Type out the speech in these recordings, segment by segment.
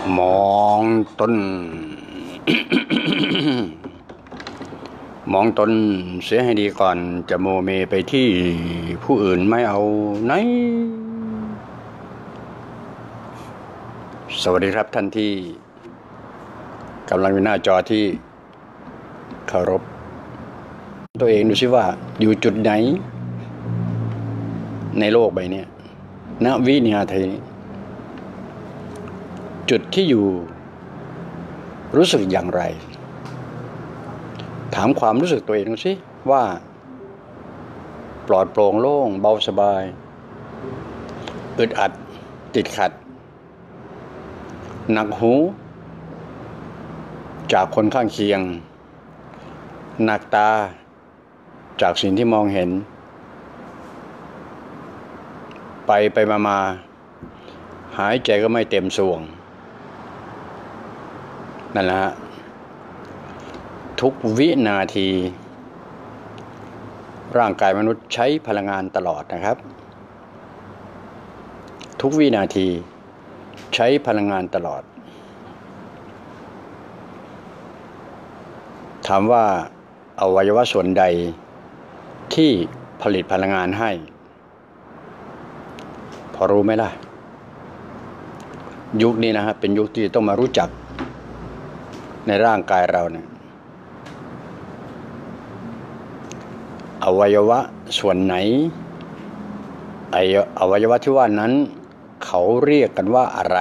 มองตน มองตนเสียให้ดีก่อนจะโมเมไปที่ผู้อื่นไม่เอาไหนสวัสดีครับท่านที่กำลังอยู่หน้าจอที่เคารพตัวเองดูสิว่าอยู่จุดไหนในโลกใบนี้ณวินาทีนี้จุดที่อยู่รู้สึกอย่างไรถามความรู้สึกตัวเองดูสิว่าปลอดโปร่งโล่งเบาสบายอึดอัดติดขัดหนักหูจากคนข้างเคียงหนักตาจากสิ่งที่มองเห็นไปมาหายใจก็ไม่เต็มส่วงนั่นแหละฮะทุกวินาทีร่างกายมนุษย์ใช้พลังงานตลอดนะครับทุกวินาทีใช้พลังงานตลอดถามว่าอวัยวะส่วนใดที่ผลิตพลังงานให้พอรู้ไหมล่ะยุคนี้นะครับเป็นยุคที่ต้องมารู้จักในร่างกายเราเนี่ยอวัยวะส่วนไหนอวัยวะที่ว่านั้นเขาเรียกกันว่าอะไร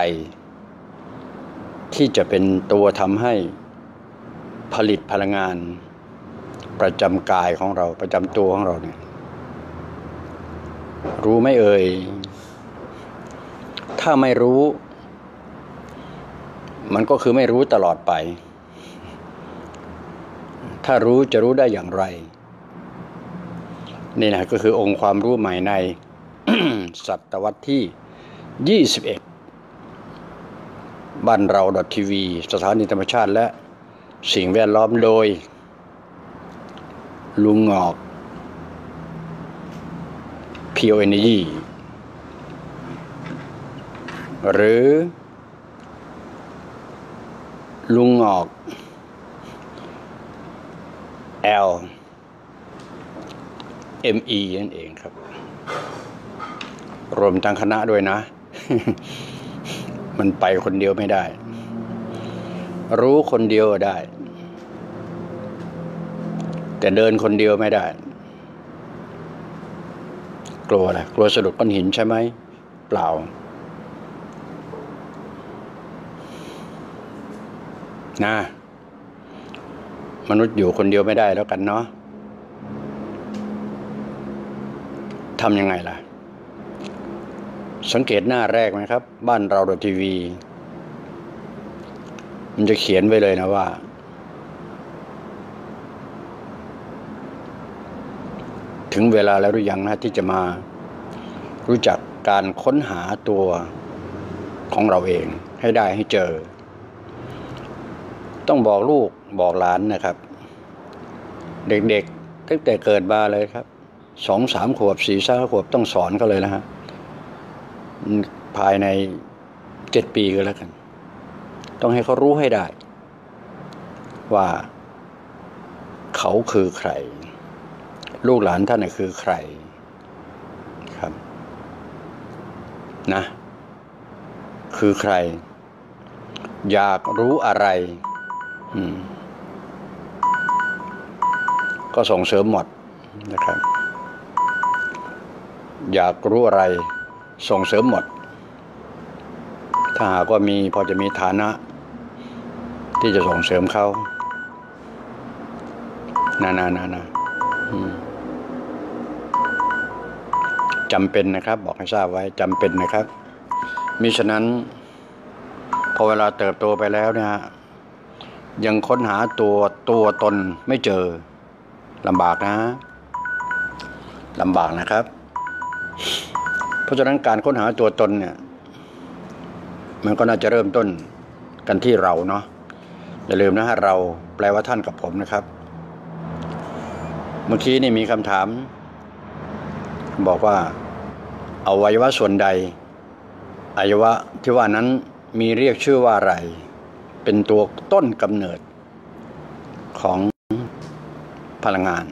ที่จะเป็นตัวทำให้ผลิตพลังงานประจำกายของเราประจำตัวของเราเนี่ยรู้ไหมเอ่ยถ้าไม่รู้มันก็คือไม่รู้ตลอดไปถ้ารู้จะรู้ได้อย่างไรนี่นะก็คือองค์ความรู้ใหม่ใน ศตวรรษที่21บ้านเราทีวีสถานีธรรมชาติและสิ่งแวดล้อมโดยลุงงอกPure Energy หรือลุงงอก LME นั่นเองครับรวมทั้งคณะด้วยนะ มันไปคนเดียวไม่ได้รู้คนเดียวได้แต่เดินคนเดียวไม่ได้กลัวอะไรกลัวสะดุดก้อนหินใช่ไหมเปล่านะมนุษย์อยู่คนเดียวไม่ได้แล้วกันเนาะทำยังไงล่ะสังเกตหน้าแรกไหมครับบ้านเราทีวีมันจะเขียนไว้เลยนะว่าถึงเวลาแล้วหรือยังนะที่จะมารู้จักการค้นหาตัวของเราเองให้ได้ให้เจอต้องบอกลูกบอกหลานนะครับเด็กๆตั้งแต่เกิดมาเลยครับ2-3 ขวบ4-5 ขวบต้องสอนเขาเลยนะฮะภายใน7 ปีก็แล้วกันต้องให้เขารู้ให้ได้ว่าเขาคือใครลูกหลานท่านคือใครครับนะคือใครอยากรู้อะไรก็ส่งเสริมหมดนะครับอยากรู้อะไรส่งเสริมหมดถ้าหากว่าพอจะมีฐานะที่จะส่งเสริมเขานะจำเป็นนะครับบอกให้ทราบไว้จำเป็นนะครับมิฉะนั้นพอเวลาเติบโตไปแล้วเนี่ยยังค้นหาตัวตนไม่เจอลำบากนะครับเพราะฉะนั้นการค้นหาตัวตนเนี่ยมันก็น่าจะเริ่มต้นกันที่เราเนาะอย่าลืมนะฮะเราแปลว่าท่านกับผมนะครับเมื่อกี้นี่มีคำถามบอกว่าอวัยวะส่วนใดอวัยวะที่ว่านั้นมีเรียกชื่อว่าอะไรเป็นตัวต้นกำเนิดของพลังงาน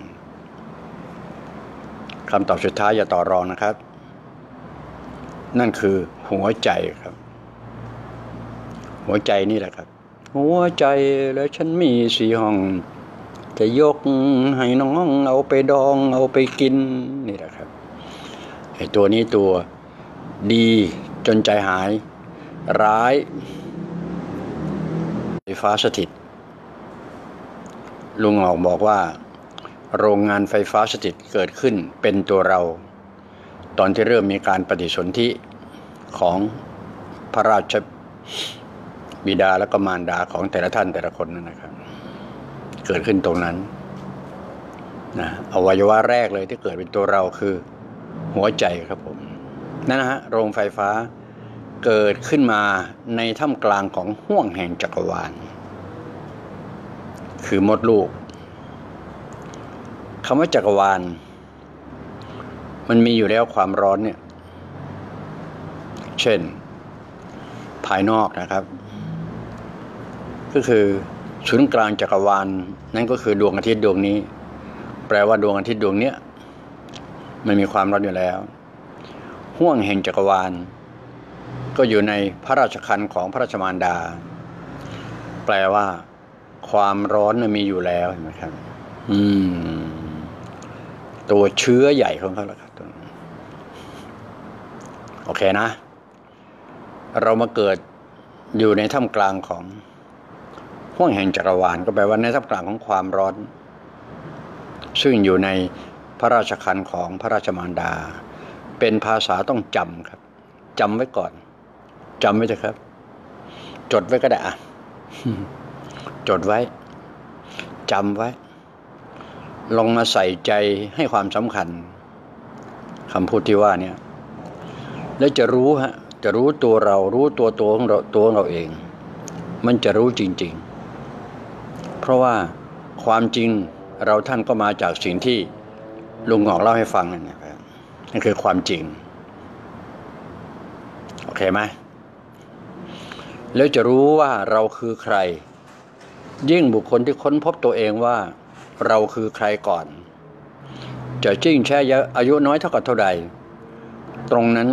คำตอบสุดท้ายอย่าต่อรองนะครับนั่นคือหัวใจครับหัวใจนี่แหละครับหัวใจแล้วฉันมี4 ห้องจะยกให้น้องเอาไปดองเอาไปกินนี่แหละครับไอ้ตัวนี้ตัวดีจนใจหายร้ายไฟฟ้าสถิตลุงออกบอกว่าโรงงานไฟฟ้าสถิตเกิดขึ้นเป็นตัวเราตอนที่เริ่มมีการปฏิสนธิของพระราชบิดาและก็มารดาของแต่ละท่านแต่ละคนนั่นนะครับเกิดขึ้นตรงนั้นนะอวัยวะแรกเลยที่เกิดเป็นตัวเราคือหัวใจครับผมนั่นนะฮะโรงไฟฟ้าเกิดขึ้นมาในท่ามกลางของห้วงแห่งจักรวาลคือมดลูกคำว่าจักรวาลมันมีอยู่แล้วความร้อนเนี่ยเช่นภายนอกนะครับก็คือศูนย์กลางจักรวาลนั่นก็คือดวงอาทิตย์ดวงนี้แปลว่าดวงอาทิตย์ดวงเนี้ยมันมีความร้อนอยู่แล้วห้วงแห่งจักรวาลก็อยู่ในพระราชคันของพระราชมารดาแปลว่าความร้อนมีอยู่แล้วเห็นไหมครับตัวเชื้อใหญ่ของเขาแหละครับโอเคนะเรามาเกิดอยู่ในท่ามกลางของห้วงแห่งจักรวาลก็แปลว่าในท่ามกลางของความร้อนซึ่งอยู่ในพระราชคันของพระราชมารดาเป็นภาษาต้องจำครับจำไว้ก่อนจำไว้เถอะครับจดไว้ก็ได้อะจดไว้จำไว้ลองมาใส่ใจให้ความสำคัญคำพูดที่ว่าเนี่ยแล้วจะรู้จะรู้ตัวเรารู้ตัวของเราตัวของเราเองมันจะรู้จริงๆเพราะว่าความจริงเราท่านก็มาจากสิ่งที่ลุงหงอกเล่าให้ฟังนั่นนะครับนั่นคือความจริงโอเคไหมแล้วจะรู้ว่าเราคือใครยิ่งบุคคลที่ค้นพบตัวเองว่าเราคือใครก่อนจะยิ่งแช่อายุน้อยเท่ากับเท่าใดตรงนั้น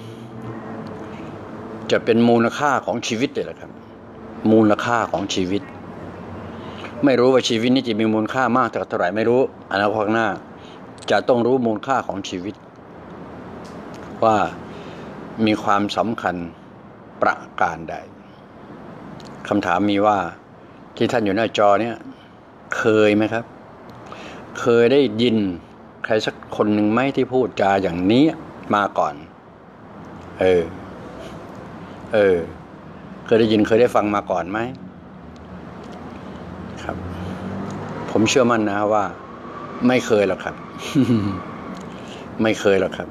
จะเป็นมูลค่าของชีวิตเลยแหละครับมูลค่าของชีวิตไม่รู้ว่าชีวิตนี้จะมีมูลค่ามากเท่าไหร่ไม่รู้อนาคตข้างหน้าจะต้องรู้มูลค่าของชีวิตว่ามีความสำคัญประการใดคำถามมีว่าที่ท่านอยู่หน้าจอเนี่ยเคยไหมครับเคยได้ยินใครสักคนหนึ่งไหมที่พูดจาอย่างนี้มาก่อนเคยได้ยินเคยได้ฟังมาก่อนไหมครับผมเชื่อมั่นนะว่าไม่เคยหรอกครับ ไม่เคยหรอกครับ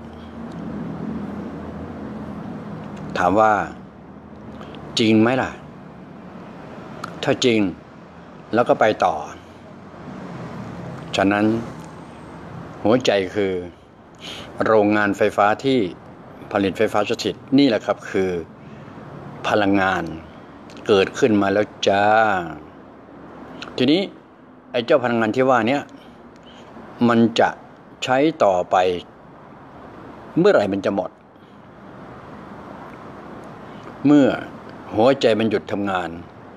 ถามว่าจริงไหมล่ะถ้าจริงแล้วก็ไปต่อฉะนั้นหัวใจคือโรงงานไฟฟ้าที่ผลิตไฟฟ้าสถิตนี่แหละครับคือพลังงานเกิดขึ้นมาแล้วจ้าทีนี้ไอ้เจ้าพลังงานที่ว่านี้มันจะใช้ต่อไปเมื่อไหร่มันจะหมดเมื่อหัวใจมันหยุดทำงาน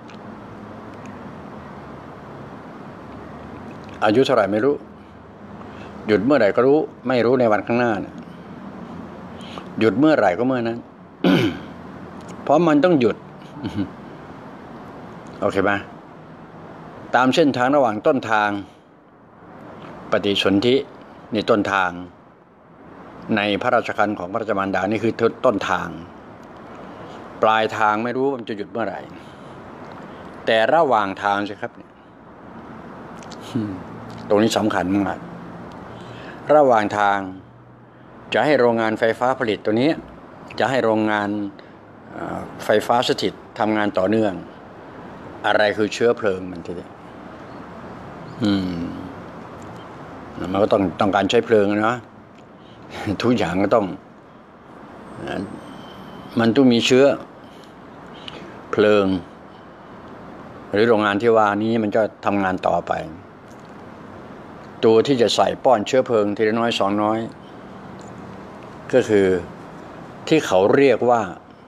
อายุเท่าไหร่ไม่รู้หยุดเมื่อไหร่ก็รู้ไม่รู้ในวันข้างหน้านะหยุดเมื่อไหร่ก็เมื่อนั้น เพราะมันต้องหยุด โอเคไหมตามเส้นทางระหว่างต้นทางปฏิสนธิในต้นทางในพระราชคันของพระราชมารดานี่คือต้นทางปลายทางไม่รู้มันจะหยุดเมื่อไหร่แต่ระหว่างทางใช่ครับเนี่ยตรงนี้สำคัญมากระหว่างทางจะให้โรงงานไฟฟ้าผลิตตัวนี้จะให้โรงงานไฟฟ้าสถิตทำงานต่อเนื่องอะไรคือเชื้อเพลิงมันทีเดียวมันก็ต้องการใช้เพลิงนะทุกอย่างก็ต้องมันต้องมีเชื้อเพลิงหรือโรงงานที่ว่านี้มันจะทำงานต่อไปตัวที่จะใส่ป้อนเชื้อเพลิงทีละน้อยสองน้อยก็คือที่เขาเรียกว่า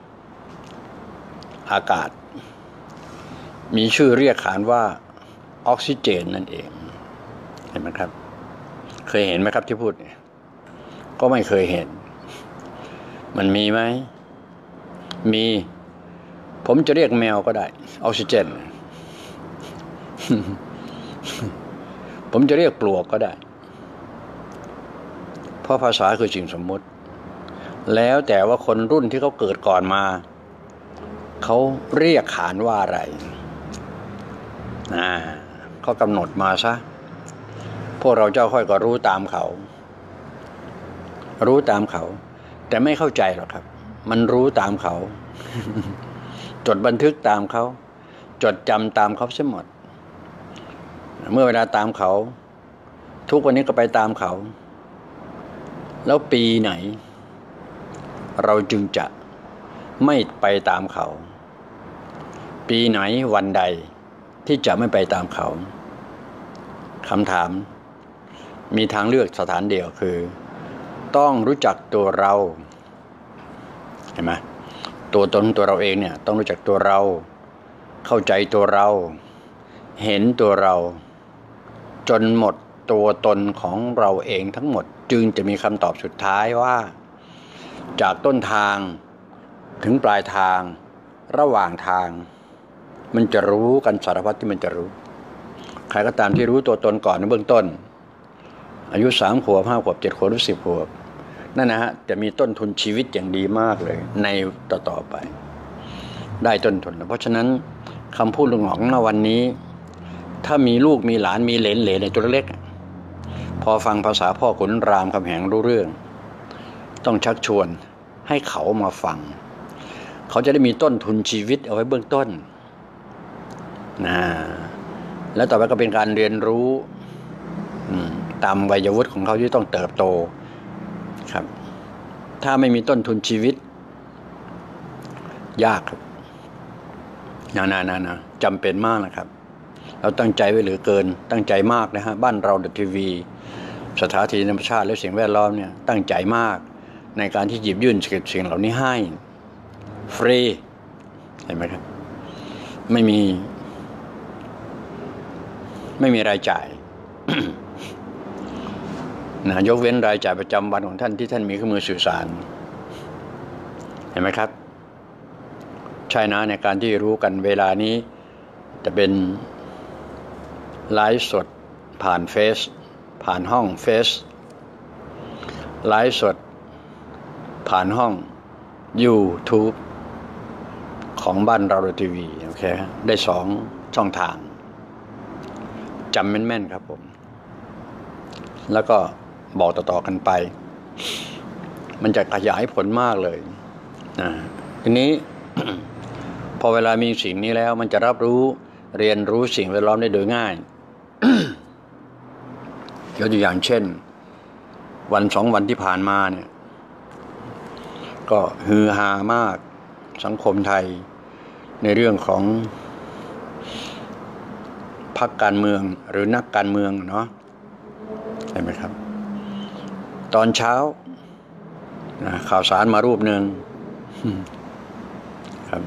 อากาศมีชื่อเรียกขานว่าออกซิเจนนั่นเองเห็นไหมครับเคยเห็นไหมครับที่พูดเนี่ยก็ไม่เคยเห็นมันมีไหมมีผมจะเรียกแมวก็ได้ออกซิเจน ผมจะเรียกปลวกก็ได้เพราะภาษาคือสิ่งสมมุติแล้วแต่ว่าคนรุ่นที่เขาเกิดก่อนมาเขาเรียกขานว่าอะไรเขากำหนดมาซะพวกเราเจ้าค่อยก็รู้ตามเขาแต่ไม่เข้าใจหรอกครับมันรู้ตามเขา จดบันทึกตามเขาจดจำตามเขาเสียหมดเมื่อเวลาตามเขาทุกวันนี้ก็ไปตามเขาแล้วปีไหนเราจึงจะไม่ไปตามเขาปีไหนวันใดที่จะไม่ไปตามเขาคำถามมีทางเลือกสถานเดียวคือต้องรู้จักตัวเราเห็นไหมตัวตนตัวเราเองเนี่ยต้องรู้จักตัวเราเข้าใจตัวเราเห็นตัวเราจนหมดตัวตนของเราเองทั้งหมดจึงจะมีคำตอบสุดท้ายว่าจากต้นทางถึงปลายทางระหว่างทางมันจะรู้กันสารพัดที่มันจะรู้ใครก็ตามที่รู้ตัวตนก่อนในเบื้องต้นอายุ3 ขวบ5 ขวบ7 ขวบหรือ10 ขวบนั่นนะฮะจะมีต้นทุนชีวิตอย่างดีมากเลยในต่อไปได้ต้นทุนเพราะฉะนั้นคำพูดลุงหงอกณวันนี้ถ้ามีลูกมีหลานมีเหลนในตัวเล็กพอฟังภาษาพ่อขุนรามคำแหงรู้เรื่องต้องชักชวนให้เขามาฟังเขาจะได้มีต้นทุนชีวิตเอาไว้เบื้องต้นแล้วต่อไปก็เป็นการเรียนรู้ตามวัยวุฒิของเขาที่ต้องเติบโตครับถ้าไม่มีต้นทุนชีวิตยากครับจำเป็นมากนะครับเราตั้งใจไว้เหลือเกินตั้งใจมากนะฮะบ้านเราทีวีสถานีธรรมชาติและสิ่งแวดล้อมเนี่ยตั้งใจมากในการที่หยิบยื่นสิ่งเหล่านี้ให้ฟรีเห็นไหมครับไม่มีรายจ่าย ยกเว้นรายจ่ายประจำวันของท่านที่ท่านมีเครื่องมือสื่อสารเห็นไหมครับใช่นะในการที่รู้กันเวลานี้จะเป็นไลฟ์สดผ่านเฟซผ่านห้องเฟซไลฟ์สดผ่านห้อง YouTube ของบ้านเราทีวีโอเคได้2 ช่องทางจำแม่นๆครับผมแล้วก็บอกต่อๆกันไปมันจะขยายผลมากเลยทีนี้ พอเวลามีสิ่งนี้แล้วมันจะรับรู้เรียนรู้สิ่งแวดล้อมได้โดยง่าย ยกตัวอย่างเช่นวัน2 วันที่ผ่านมาเนี่ยก็ฮือฮามากสังคมไทยในเรื่องของพรรคการเมืองหรือนักการเมืองเนาะเห็นไหมครับตอนเช้าข่าวสารมารูปหนึ่งครับ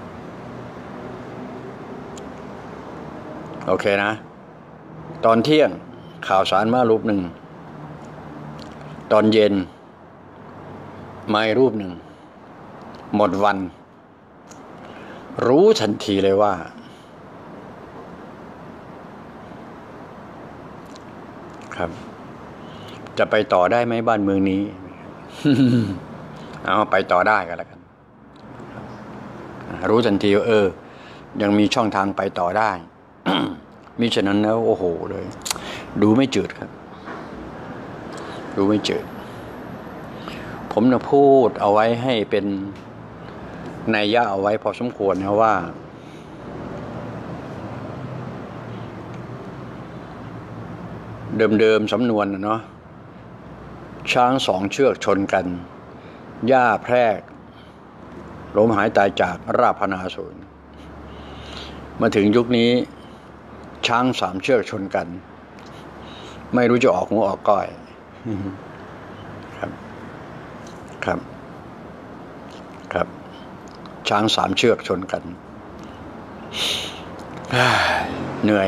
โอเคนะตอนเที่ยงข่าวสารมารูปหนึ่งตอนเย็นมาอีกรูปหนึ่งหมดวันรู้ทันทีเลยว่าครับจะไปต่อได้ไหมบ้านเมืองนี้ เอาไปต่อได้กันแล้วกันรู้ทันทีว่ายังมีช่องทางไปต่อได้ มิฉะนั้นแล้วโอ้โหเลยดูไม่จืดครับดูไม่จืดผมจะพูดเอาไว้ให้เป็นนัยยะเอาไว้พอสมควรนะว่าเดิมสำนวนเนาะช้าง2 เชือกชนกันหญ้าแพรกล้มหายตายจากราพนาสูญมาถึงยุคนี้ช้างสามเชือกชนกันไม่รู้จะออกหัวออกก้อยครับครับครับช้างสามเชือกชนกันเหนื่อย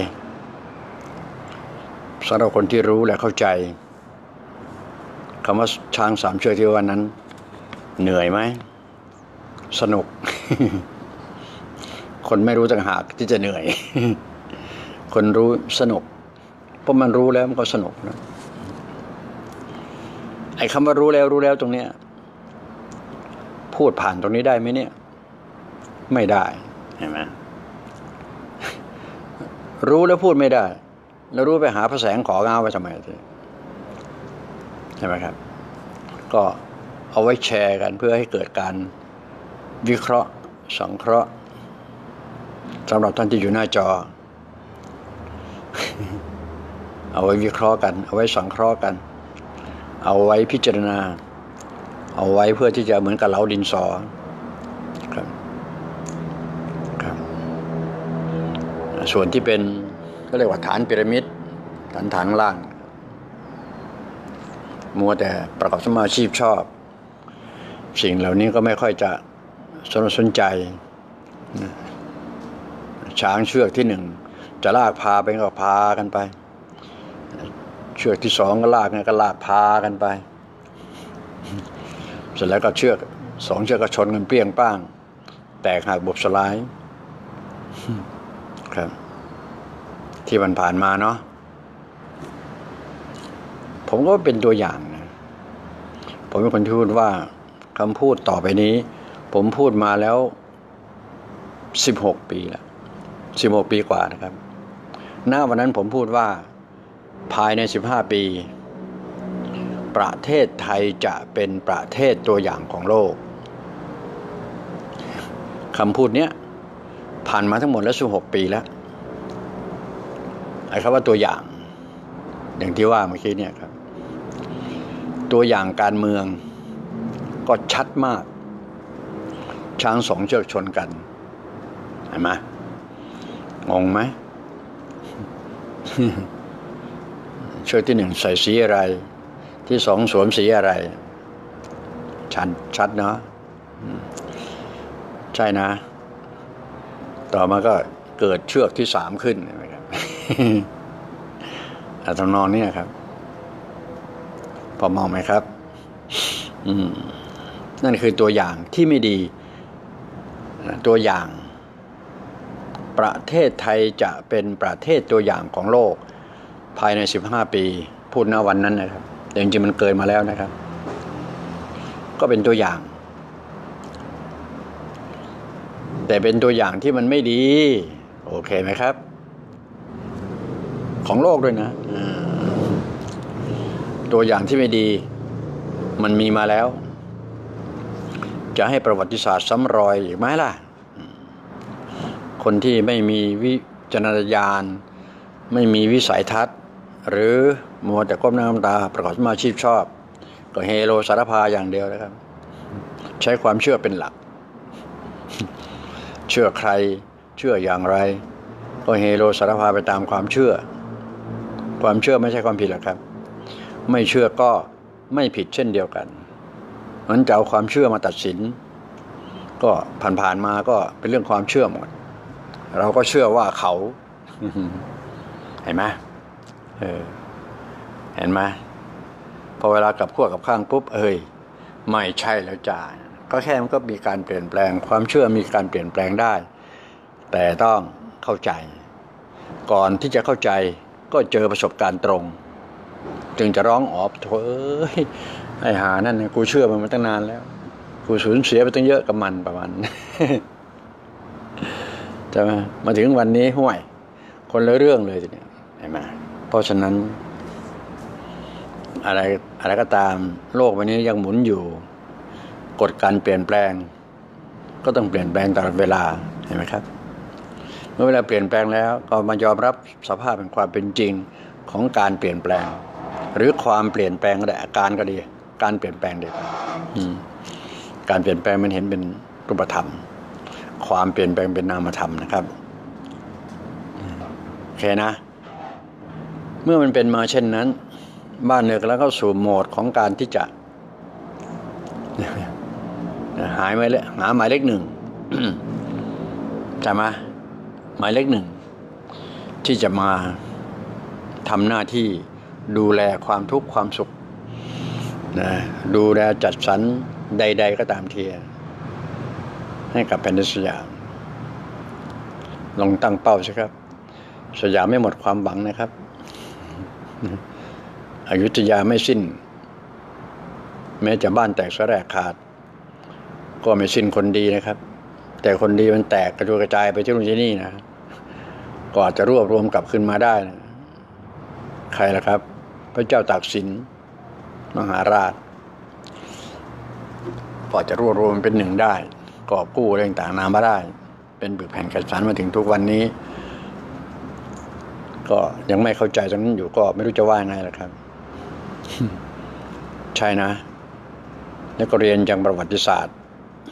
สำหรับคนที่รู้และเข้าใจคำว่าช้างสามเชือกที่ว่านั้นเหนื่อยไหมสนุก คนไม่รู้ต่างหากที่จะเหนื่อย คนรู้สนุกเพราะมันรู้แล้วมันก็สนุกนะไอ้คำว่ารู้แล้วตรงเนี้ยพูดผ่านตรงนี้ได้ไหมเนี่ยไม่ได้เห็นไหมรู้แล้วพูดไม่ได้แล้วรู้ไปหาพระแสงของเอาไปทำไมใช่ไหมครับก็เอาไว้แชร์กันเพื่อให้เกิดการวิเคราะห์สังเคราะห์สำหรับท่านที่อยู่หน้าจอ เอาไว้วิเคราะห์กันเอาไว้สังเคราะห์กันเอาไว้พิจารณาเอาไว้เพื่อที่จะเหมือนกับเหลาดินสอครับครับส่วนที่เป็นก็เรียกว่าฐานพีระมิดฐานข้างล่างมัวแต่ประกอบสมาชีพชอบสิ่งเหล่านี้ก็ไม่ค่อยจะสนใจช้างเชือกที่หนึ่งจะลากพาไปก็พากันไปเชือกที่สองก็ลากก็ลากพากันไปเสร็จแล้วก็เชือกสองเชือกก็ชนกันเปรี้ยงป้างแตกหักบุบสลายครับที่มันผ่านมาเนาะผมก็เป็นตัวอย่างนะผมเป็นคนที่พูดว่าคำพูดต่อไปนี้ผมพูดมาแล้ว16 ปีแล้ว16 ปีกว่านะครับหน้าวันนั้นผมพูดว่าภายใน15 ปีประเทศไทยจะเป็นประเทศตัวอย่างของโลกคำพูดเนี้ยผ่านมาทั้งหมดแล้ว16 ปีแล้วไอ้คำว่าตัวอย่างอย่างที่ว่าเมื่อกี้เนี่ยครับตัวอย่างการเมืองก็ชัดมากช้างสองเชือกชนกันเห็นไหมงงไหม เชือกที่หนึ่งใส่สีอะไรที่สองสวมสีอะไรชัดเนาะใช่นะต่อมาก็เกิดเชือกที่สามขึ้นใช่ไหมครับ ทำนองนี้ครับพอมองไหมครับนั่นคือตัวอย่างที่ไม่ดีตัวอย่างประเทศไทยจะเป็นประเทศตัวอย่างของโลกภายใน15 ปีพูดณวันนั้นนะครับแต่จริงๆมันเกินมาแล้วนะครับก็เป็นตัวอย่างแต่เป็นตัวอย่างที่มันไม่ดีโอเคไหมครับของโลกด้วยนะตัวอย่างที่ไม่ดีมันมีมาแล้วจะให้ประวัติศาสตร์ซ้ำรอยอีกไหมล่ะคนที่ไม่มีวิจารณญาณไม่มีวิสัยทัศน์หรือมัวแต่ก้มหน้าก้มตาประกอบสมาชีพชอบก็เฮโลสารพาอย่างเดียวนะครับใช้ความเชื่อเป็นหลักเชื่อใครเชื่ออย่างไรก็เฮโลสารพาไปตามความเชื่อความเชื่อไม่ใช่ความผิดหรอกครับไม่เชื่อก็ไม่ผิดเช่นเดียวกันมันจะเอาความเชื่อมาตัดสินก็ผ่านๆมาก็เป็นเรื่องความเชื่อหมดเราก็เชื่อว่าเขาเห็นไหมเห็นไหมพอเวลากลับขั้วกับข้างปุ๊บไม่ใช่แล้วจ้าก็แค่มันก็มีการเปลี่ยนแปลงความเชื่อมีการเปลี่ยนแปลงได้แต่ต้องเข้าใจก่อนที่จะเข้าใจก็เจอประสบการณ์ตรงจึงจะร้องอ๋อโถ่ไอ้หานั่นกูเชื่อมันมาตั้งนานแล้วกูสูญเสียไปตั้งเยอะกับมันประมาณใช่ไหมมาถึงวันนี้ห่วยคนละเรื่องเลยทีเนี้ยเห็นไหมเพราะฉะนั้นอะไรก็ตามโลกวันนี้ยังหมุนอยู่กฎการเปลี่ยนแปลงก็ต้องเปลี่ยนแปลงตลอดเวลาเห็นไหมครับเมื่อเวลาเปลี่ยนแปลงแล้วก็มายอมรับสภาพเป็นความเป็นจริงของการเปลี่ยนแปลงหรือความเปลี่ยนแปลงก็ได้อาการก็ดีการเปลี่ยนแปลงดีการเปลี่ยนแปลงมันเห็นเป็นรูปธรรมความเปลี่ยนแปลงเป็นนามธรรมนะครับโอเคนะเมื่อมันเป็นมาเช่นนั้นบ้านเมืองแล้วเข้าสู่โหมดของการที่จะหาหมายเลขหนึ่ง ใช่ไหมหมายเลขหนึ่งที่จะมาทำหน้าที่ดูแลความทุกข์ความสุขนะดูแลจัดสรรใดๆก็ตามทีให้กับแผ่นดินสยามลองตั้งเป้าสิครับสยามไม่หมดความหวังนะครับอยุธยาไม่สิ้นแม้จะบ้านแตกสลายขาดก็ไม่สิ้นคนดีนะครับแต่คนดีมันแตกกระจุยกระจายไปที่นู่นที่นี่นะก็อาจจะรวบรวมกลับขึ้นมาได้นะใครล่ะครับพระเจ้าตากสินมหาราชก็จะรวบรวมเป็นหนึ่งได้กอบกู้อะไรต่างๆนามาได้เป็นบึกแผ่นกระสานมาถึงทุกวันนี้ก็ยังไม่เข้าใจตรงนั้นอยู่ก็ไม่รู้จะว่าไงล่ะครับ ใช่นะแล้วก็เรียนจากประวัติศาสตร์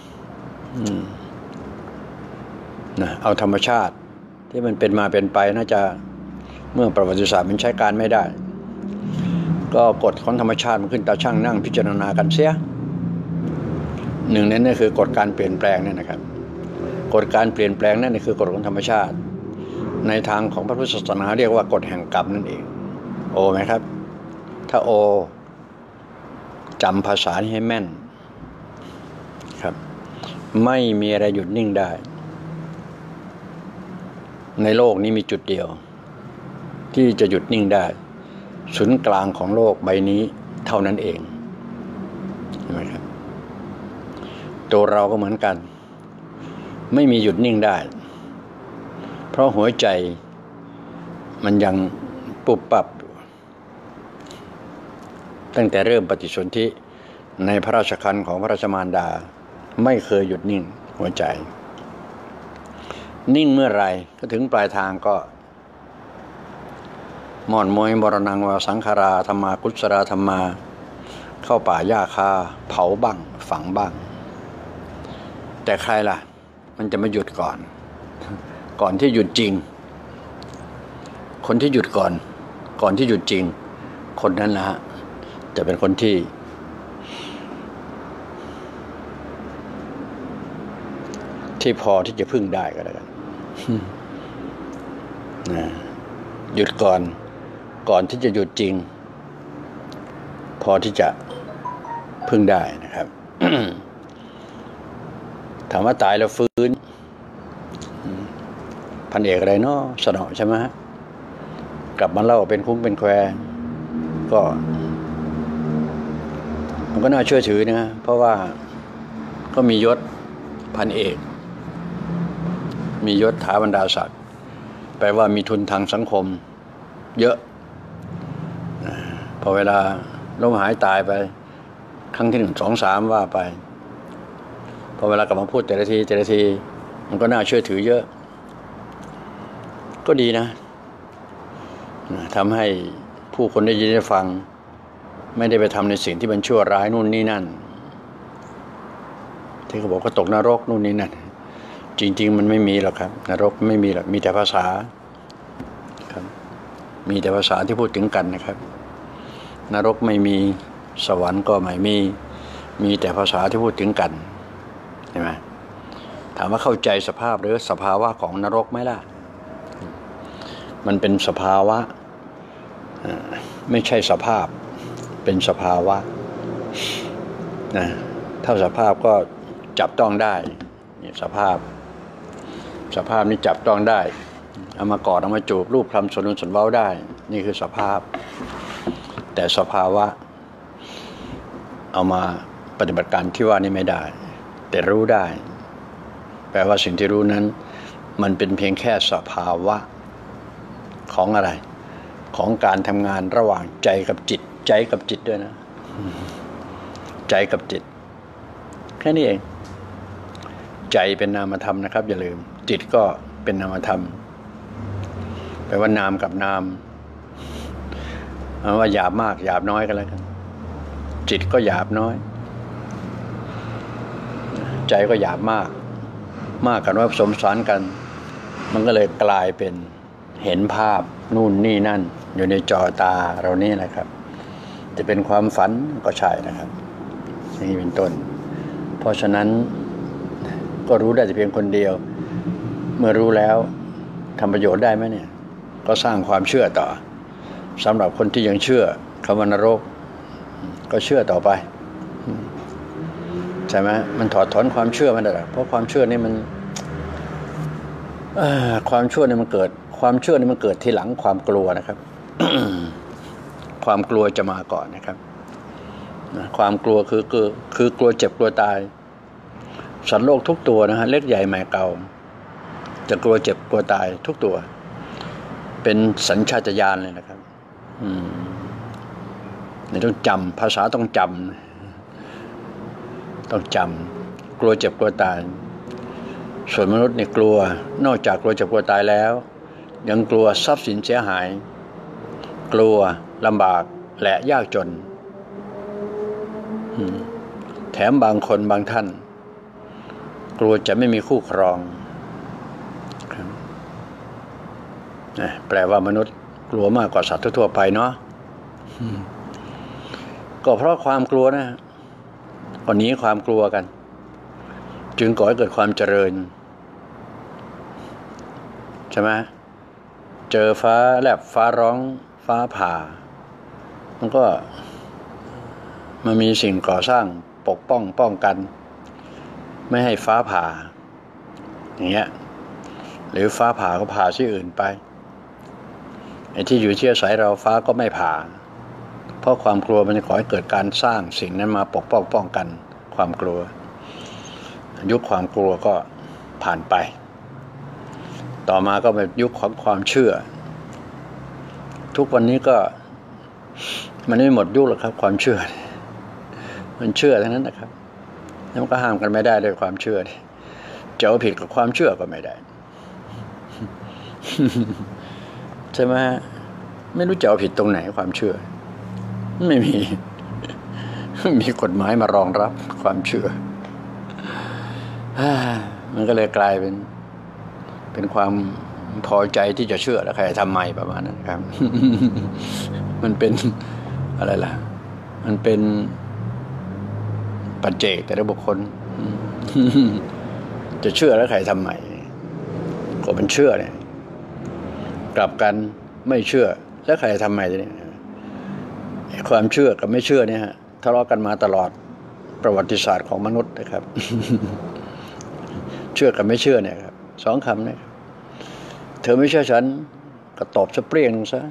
นะเอาธรรมชาติที่มันเป็นมาเป็นไปน่าจะเมื่อประวัติศาสตร์มันใช้การไม่ได้ก็กฎของธรรมชาติมันขึ้นตาช่างนั่งพิจารณากันเสียหนึ่งนั้นคือกฎการเปลี่ยนแปลงนี่นะครับกฎการเปลี่ยนแปลงนั่นคือกฎของธรรมชาติในทางของพระพุทธศาสนาเรียกว่ากฎแห่งกรรมนั่นเองโอไหมครับถ้าโอจำภาษานี้ให้แม่นครับไม่มีอะไรหยุดนิ่งได้ในโลกนี้มีจุดเดียวที่จะหยุดนิ่งได้ศูนย์กลางของโลกใบนี้เท่านั้นเองใช่ไหมครับตัวเราก็เหมือนกันไม่มีหยุดนิ่งได้เพราะหัวใจมันยังปุบปับตั้งแต่เริ่มปฏิสนธิในพระราชครรภ์ของพระราชมารดาไม่เคยหยุดนิ่งหัวใจนิ่งเมื่อไรก็ถึงปลายทางก็ม่อนมวยมรณังวาสังขาราธรรมากุศลธรรมาเข้าป่าหญ้าคาเผาบ้างฝังบ้างแต่ใครล่ะมันจะมาหยุดก่อนที่หยุดจริงคนที่หยุดก่อนที่หยุดจริงคนนั้นนะฮะจะเป็นคนที่พอที่จะพึ่งได้ก็แล้วกันนะหยุดก่อนที่จะหยุดจริงพอที่จะพึ่งได้นะครับ ถามว่าตายแล้วฟื้นพันเอกอะไรเนาะสนอใช่ไหมฮะกลับมาเล่าเป็นคุ้งเป็นแควก็มันก็น่าเชื่อถือนะเพราะว่าก็มียศพันเอกมียศถาบรรดาศักดิ์แปลว่ามีทุนทางสังคมเยอะพอเวลาล้มหายตายไปครั้งที่1 2 3ว่าไปพอเวลากลับมาพูดแต่ละทีมันก็น่าเชื่อถือเยอะก็ดีนะทำให้ผู้คนได้ยินได้ฟังไม่ได้ไปทำในสิ่งที่มันชั่วร้ายนู่นนี่นั่นที่เขาบอกก็ตกนรกนู่นนี่นั่นจริงๆมันไม่มีหรอกครับนรกไม่มีหรอกมีแต่ภาษาครับมีแต่ภาษาที่พูดถึงกันนะครับนรกไม่มีสวรรค์ก็ไม่มีแต่ภาษาที่พูดถึงกันใช่ไหมถามว่าเข้าใจสภาพหรือสภาวะของนรกไหมล่ะมันเป็นสภาวะไม่ใช่สภาพเป็นสภาวะนะถ้าสภาพก็จับต้องได้สภาพนี้จับต้องได้เอามากอดเอามาจูบรูปคลำสนเว้าได้นี่คือสภาพแต่สภาวะเอามาปฏิบัติการที่ว่านี่ไม่ได้แต่รู้ได้แปลว่าสิ่งที่รู้นั้นมันเป็นเพียงแค่สภาวะของอะไรของการทำงานระหว่างใจกับจิตด้วยนะใจกับจิตแค่นี้เองใจเป็นนามธรรมนะครับอย่าลืมจิตก็เป็นนามธรรมแปลว่านามกับนามว่าหยาบมากหยาบน้อยกันแล้วกันจิตก็หยาบน้อยใจก็หยาบมากกันว่าผสมสารกันมันก็เลยกลายเป็นเห็นภาพนู่นนี่นั่นอยู่ในจอตาเรานี่นะครับจะเป็นความฝันก็ใช่นะครับนี่เป็นต้นเพราะฉะนั้นก็รู้ได้แต่เพียงคนเดียวเมื่อรู้แล้วทำประโยชน์ได้ไหมเนี่ยก็สร้างความเชื่อต่อสำหรับคนที่ยังเชื่อคำว่านรกก็เชื่อต่อไปใช่ไหมมันถอดถอนความเชื่อมันได้เพราะความเชื่อนี่มันความเชื่อนี่มันเกิดทีหลังความกลัวนะครับ ความกลัวจะมาก่อนนะครับความกลัวคือกลัวเจ็บกลัวตายสัตว์โลกทุกตัวนะฮะเล็กใหญ่ใหม่เก่าจะกลัวเจ็บกลัวตายทุกตัวเป็นสัญชาตญาณเลยนะครับนี่ต้องจำภาษาต้องจำกลัวเจ็บกลัวตายส่วนมนุษย์เนี่ยกลัวนอกจากกลัวเจ็บกลัวตายแล้วยังกลัวทรัพย์สินเสียหายกลัวลำบากและยากจนแถมบางคนบางท่านกลัวจะไม่มีคู่ครองแปลว่ามนุษย์กลัวมากกว่าสัตว์ทั่วไปเนาะก็เพราะความกลัวนะก็หนีความกลัวกันจึงก่อให้เกิดความเจริญใช่ไหมเจอฟ้าแลบฟ้าร้องฟ้าผ่ามันมีสิ่งก่อสร้างปกป้องกันไม่ให้ฟ้าผ่าอย่างเงี้ยหรือฟ้าผ่าก็ผ่าที่อื่นไปไอ้ที่อยู่ที่อาศัยเราฟ้าก็ไม่ผ่าเพราะความกลัวมันจะขอให้เกิดการสร้างสิ่งนั้นมาปกป้องกันความกลัวยุคความกลัวก็ผ่านไปต่อมาก็เป็นยุคของความเชื่อทุกวันนี้ก็มันไม่หมดยุคหรอกครับความเชื่อมันเชื่อทั้งนั้นนะครับแล้วมันก็ห้ามกันไม่ได้ด้วยความเชื่อจะเอาผิดกับความเชื่อก็ไม่ได้ใช่ไหมไม่รู้จะเอาผิดตรงไหนความเชื่อไม่มีกฎหมายมารองรับความเชื่อมันก็เลยกลายเป็นความพอใจที่จะเชื่อแล้วใครทำไมประมาณนั้นครับ มันเป็นอะไรล่ะมันเป็นปัจเจกแต่ละบุคคล จะเชื่อแล้วใครทำไมก็เป็นเชื่อเนี่ยกลับกันไม่เชื่อแล้วใครทำไมเนี่ยความเชื่อกับไม่เชื่อเนี่ยฮะทะเลาะกันมาตลอดประวัติศาสตร์ของมนุษย์นะครับ เชื่อกับไม่เชื่อเนี่ยครับสองคำนะครับเธอไม่เชื่อฉันก็ตอบซะเปรี้ยงซะ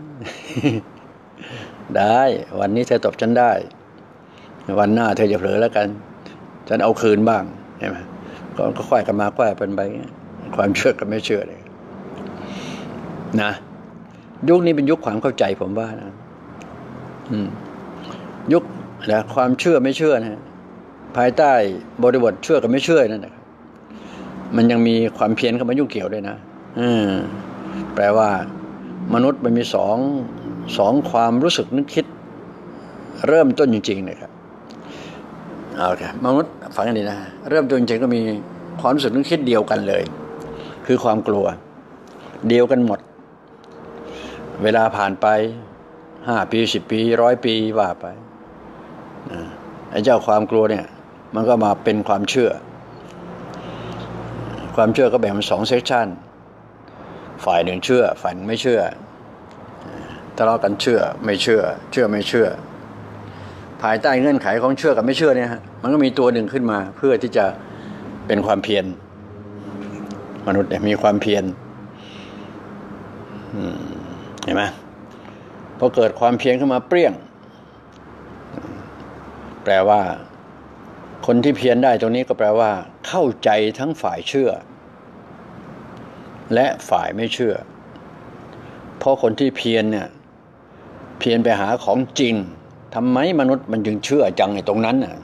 ได้วันนี้เธอตอบฉันได้วันหน้าเธอจะเผลอแล้วกันฉันเอาคืนบ้างใช่ไหมก็ค่อยกันมาค่อยเป็นไปความเชื่อกับไม่เชื่อเลยนะยุคนี้เป็นยุคความเข้าใจผมว่านะยุคนะความเชื่อไม่เชื่อนะภายใต้บริบทเชื่อกับไม่เชื่อนั่นนะครับมันยังมีความเพียรเข้ามายุ่งเกี่ยวด้วยนะแปลว่ามนุษย์มันมีสองความรู้สึกนึกคิดเริ่มต้นจริงๆนะครับเอาค่ะมนุษย์ฟังกันดีนะเริ่มต้นจริงก็มีความรู้สึกนึกคิดเดียวกันเลยคือความกลัวเดียวกันหมดเวลาผ่านไป5 ปี10 ปี100 ปีว่าไปไอ้เจ้าความกลัวเนี่ยมันก็มาเป็นความเชื่อก็แบ่งเป็น2เซกชันฝ่ายหนึ่งเชื่อฝ่ายหนึ่งไม่เชื่อทะเลาะกันเชื่อไม่เชื่อไม่เชื่อภายใต้เงื่อนไขของเชื่อกับไม่เชื่อเนี่ยฮะมันก็มีตัวหนึ่งขึ้นมาเพื่อที่จะเป็นความเพียรมนุษย์เนี่ยมีความเพียรเห็นไหมพอเกิดความเพียรขึ้นมาเปรี้ยงแปลว่าคนที่เพียรได้ตรงนี้ก็แปลว่าเข้าใจทั้งฝ่ายเชื่อและฝ่ายไม่เชื่อเพราะคนที่เพียรเนี่ยเพียรไปหาของจริงทำไมมนุษย์มันจึงเชื่อจังในตรงนั้นน่ะ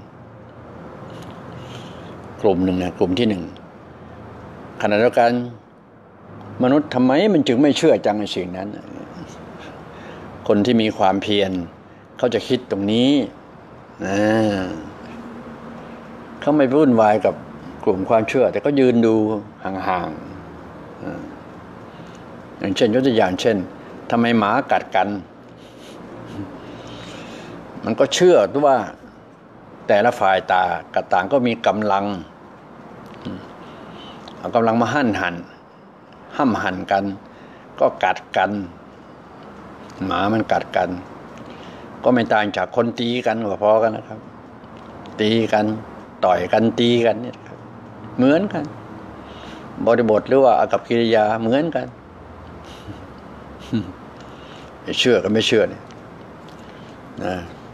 กลุ่มหนึ่งนะกลุ่มที่1ขณะเดียวกันมนุษย์ทำไมมันจึงไม่เชื่อจังในสิ่งนั้นคนที่มีความเพียรเขาจะคิดตรงนี้เขาไม่วุ่นวายกับกลุ่มความเชื่อแต่ก็ยืนดูห่างๆอย่างเช่นยกตัวอย่างเช่นทำไมหมากัดกันมันก็เชื่อว่าแต่ละฝ่ายต่างก็มีกำลังเอากำลังมาห้ำหั่นกันก็กัดกันหมามันกัดกันก็ไม่ต่างจากคนตีกันก็พอกันนะครับตีกันต่อยกันตีกันเนี่ยครับเหมือนกันบริบทหรือว่าอากัปกิริยาเหมือนกันเชื่อกับไม่เชื่อเนี่ยนะ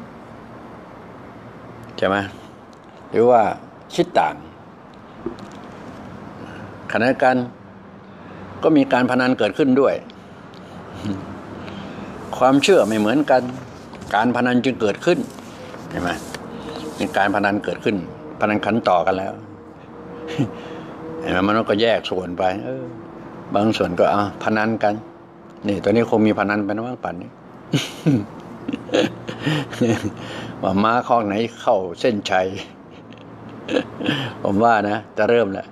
ใช่ไหมหรือว่าคิดต่างขณะกันก็มีการพนันเกิดขึ้นด้วยความเชื่อไม่เหมือนกันการพนันจึงเกิดขึ้นเห็นไหมมีการพนันเกิดขึ้นพนันขันต่อกันแล้วเห็นไหมมันก็แยกส่วนไปบางส่วนก็พนันกันนี่ตัวนี้คงมีพนันไปนะบ้างปั่นนี้ ว่าม้าข้อไหนเข้าเส้นชัยผมว่านะจะเริ่มแหละ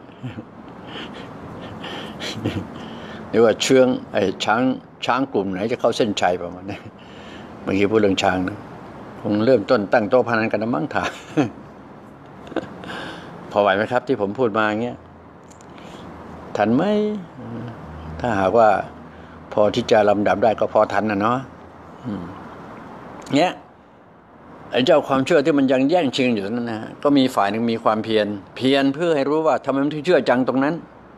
หรือว่าช้างกลุ่มไหนจะเข้าเส้นชัยประมาณนี้เมื่อกี้พูดเรื่องช้างนะคงเริ่มต้นตั้งโต๊ะพนันกันมั้งถ่าพอไหวไหมครับที่ผมพูดมาอย่างเงี้ยทันไหมถ้าหากว่าพอที่จะลำดับได้ก็พอทันนะเนาะเนี้ยไอ้เจ้าความเชื่อที่มันยังแย่งชิงอยู่นั่นนะก็มีฝ่ายหนึ่งมีความเพียรเพื่อให้รู้ว่าทำไมมันถึงเชื่อจังตรงนั้น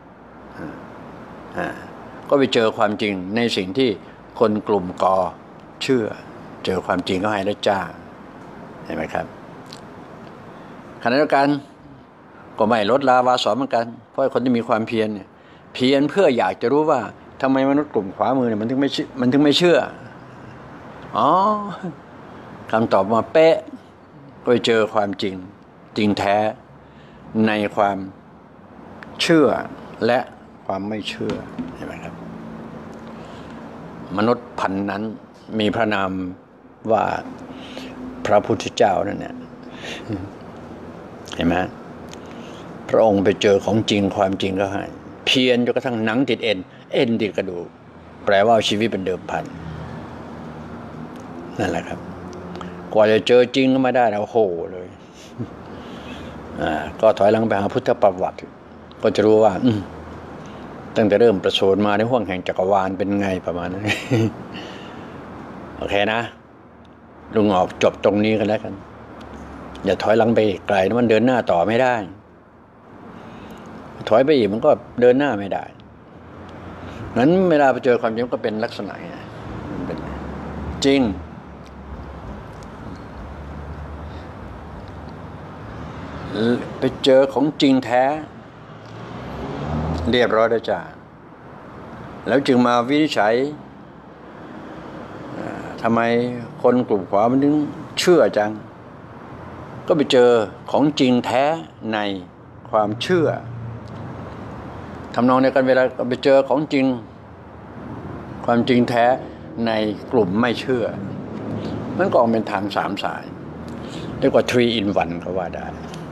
ก็ไปเจอความจริงในสิ่งที่คนกลุ่มกอเชื่อเจอความจริงก็ให้ได้จ้าเห็นไหมครับขณะเดียวกันก็ไม่ลดลาวาสอนเหมือนกันเพราะคนที่มีความเพียรเนี่ยเพียรเพื่ออยากจะรู้ว่าทำไมมนุษย์กลุ่มขวามือเนี่ยมันถึงไม่เชื่อคำตอบมาเป๊ะก็เจอความจริงแท้ในความเชื่อและความไม่เชื่อเห็นไหมครับมนุษย์พันนั้นมีพระนามว่าพระพุทธเจ้านั่นเนี่ยเห็นไหมพระองค์ไปเจอของจริงความจริงก็ให้เพียรจนกระทั่งหนังติดเอ็นติดกระดูกแปลว่าชีวิตเป็นเดิมพันนั่นแหละครับกว่าจะเจอจริงก็ไม่ได้แล้วโหเลยก็ถอยหลังไปหาพุทธประวัติก็จะรู้ว่าตั้งแต่เริ่มประสูติมาในห้วงแห่งจักรวาลเป็นไงประมาณนั้นโอเคนะลุงออกจบตรงนี้กันแล้วกันอย่าถอยหลังไปไกลนะมันเดินหน้าต่อไม่ได้ถอยไปอีกมันก็เดินหน้าไม่ได้งั้นเวลาไปเจอความจริงก็เป็นลักษณะเป็นจริงไปเจอของจริงแท้เรียบร้อยแล้วจ้าแล้วจึงมาวินิจฉัยทำไมคนกลุ่มขวามันถึงเชื่อจังก็ไปเจอของจริงแท้ในความเชื่อทำนองในกันเวลาไปเจอของจริงความจริงแท้ในกลุ่มไม่เชื่อมันก็ออกเป็นทางสามสายเรียกว่า 3 in 1ก็ว่าได้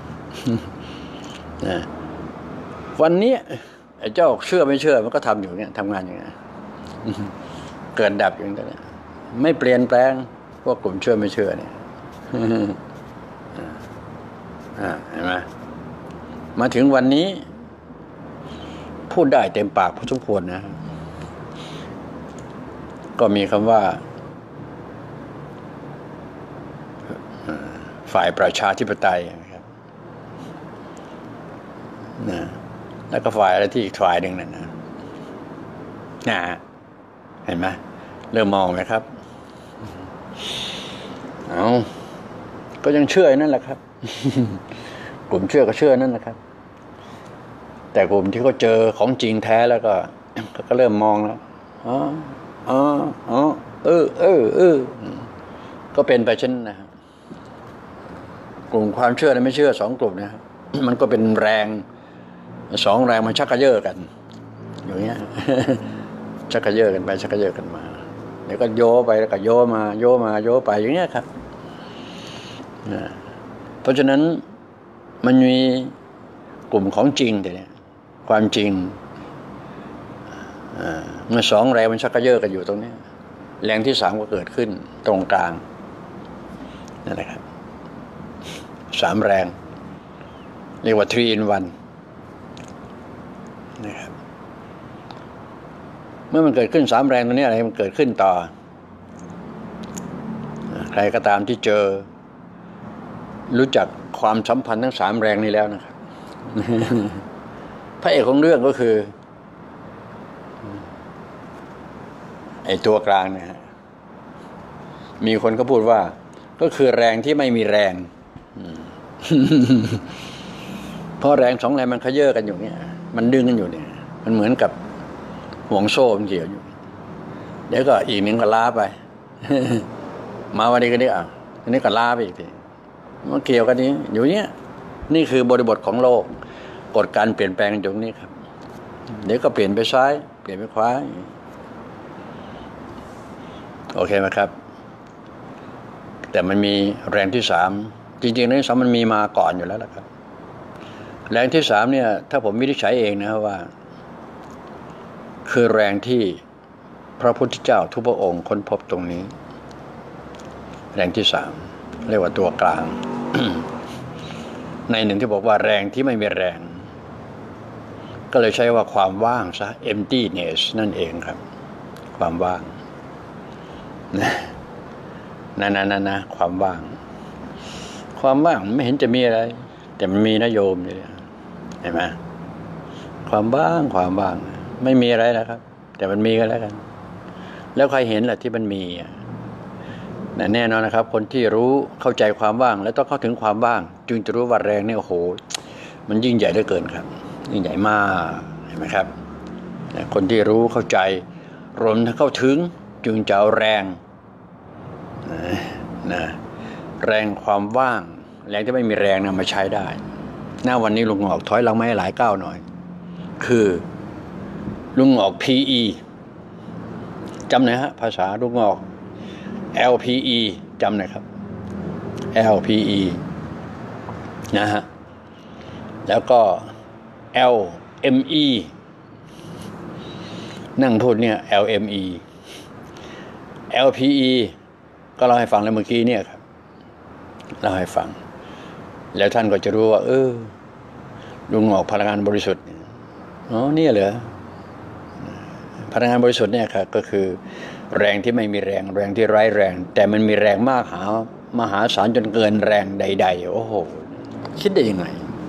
นะวันนี้ไอ้เจ้าเชื่อไม่เชื่อมันก็ทำอยู่เนี่ยทำงานอย่างเงี้ยเกิดดับอย่างนี้ไม่เปลี่ยนแปลงพวกกลุ่มเชื่อไม่เชื่อเนี่ยเห็นไหมมาถึงวันนี้พูดได้เต็มปากพอสมควรนะก็มีคำว่าฝ่ายประชาธิปไตยนะครับนะแล้วก็ฝ่ายอะไรที่อีกฝ่ายหนึ่งนั่นนะเห็นไหมเริ่มมองไหมครับก็ยังเชื่อนั่นแหละครับกลุ่มเชื่อก็เชื่อนั่นแหละครับแต่กลุ่มที่เขาเจอของจริงแท้แล้วก็เริ่มมองแล้วก็เป็นไปเช่นนะครับกลุ่มความเชื่อและไม่เชื่อ2กลุ่มนะครับมันก็เป็นแรง2แรงมันชักกระเยาะกันอย่างเงี้ยชักกระเยาะกันไปชักกระเยาะกันมาเดี๋ยวก็โยไปแล้วก็โยมาโยไปอย่างเงี้ยครับเพราะฉะนั้นมันมีกลุ่มของจริงแต่เนี่ยความจริงเมื่อ2แรงมันชักกระเยาะกันอยู่ตรงนี้แรงที่3ก็เกิดขึ้นตรงกลางนั่นแหละครับ3แรงเรียกว่า3 in 1นะครับเมื่อมันเกิดขึ้น3แรงตรงนี้อะไรมันเกิดขึ้นต่อใครก็ตามที่เจอรู้จักความสัมพันธ์ทั้ง3แรงนี้แล้วนะครับ พระเอกของเรื่องก็คือไอ้ตัวกลางนะฮะมีคนก็พูดว่าก็คือแรงที่ไม่มีแรง เพราะแรง2แรงมันเขย่อกันอยู่เนี่ยมันดึงกันอยู่เนี่ยมันเหมือนกับห่วงโซ่มันเกี่ยวอยู่เดี๋ยวก็อีกหนึ่งก็ล้าไป มาวันนี้ก็นี่อันนี้ก็ล้าไปอีกทีมันเกี่ยวกันนี้อยู่เนี่ยนี่คือบริบทของโลกกฎการเปลี่ยนแปลงตรงนี้ครับเดี๋ยวก็เปลี่ยนไปซ้ายเปลี่ยนไปขวาโอเคไหมครับแต่มันมีแรงที่3จริงๆแรงที่3มันมีมาก่อนอยู่แล้วล่ะครับแรงที่3เนี่ยถ้าผมวินิจฉัยเองนะครับว่าคือแรงที่พระพุทธเจ้าทุกพระองค์ค้นพบตรงนี้แรงที่3เรียกว่าตัวกลาง ในหนึ่งที่บอกว่าแรงที่ไม่มีแรงก็เลยใช้ว่าความว่างซะ emptiness นั่นเองครับความว่างนะความว่างไม่เห็นจะมีอะไรแต่มันมีนะโยมเนี่ยเห็นไหมความว่างไม่มีอะไรนะครับแต่มันมีกันแล้วกันแล้วใครเห็นล่ะที่มันมีแน่นอนนะครับคนที่รู้เข้าใจความว่างและต้องเข้าถึงความว่างจึงจะรู้ว่าแรงนี่โอ้โหมันยิ่งใหญ่เหลือเกินครับยิ่งใหญ่มากเห็นไหมครับคนที่รู้เข้าใจรวมทั้งเข้าถึงจึงจะเอาแรงแรงความว่างแรงที่ไม่มีแรงนะมาใช้ได้หน้าวันนี้ลุงออกถอยหลังมาให้หลายก้าวหน่อยคือลุงออก PE จำหน่อยฮะภาษาลุงออก LPE จำหน่อยครับ LPE นะฮะแล้วก็ LME นั่งพูดเนี่ย LME LPE ก็เล่าให้ฟังแล้วเมื่อกี้เนี่ยครับเล่าให้ฟังแล้วท่านก็จะรู้ว่าลุงออกพลังงานบริสุทธิ์เนี่ยเหรอพลังงานบริสุทธิ์เนี่ยครับก็คือแรงที่ไม่มีแรงที่ไร้แรงแต่มันมีแรงมหาศาลจนเกินแรงใดๆโอ้โหคิดได้ยังไง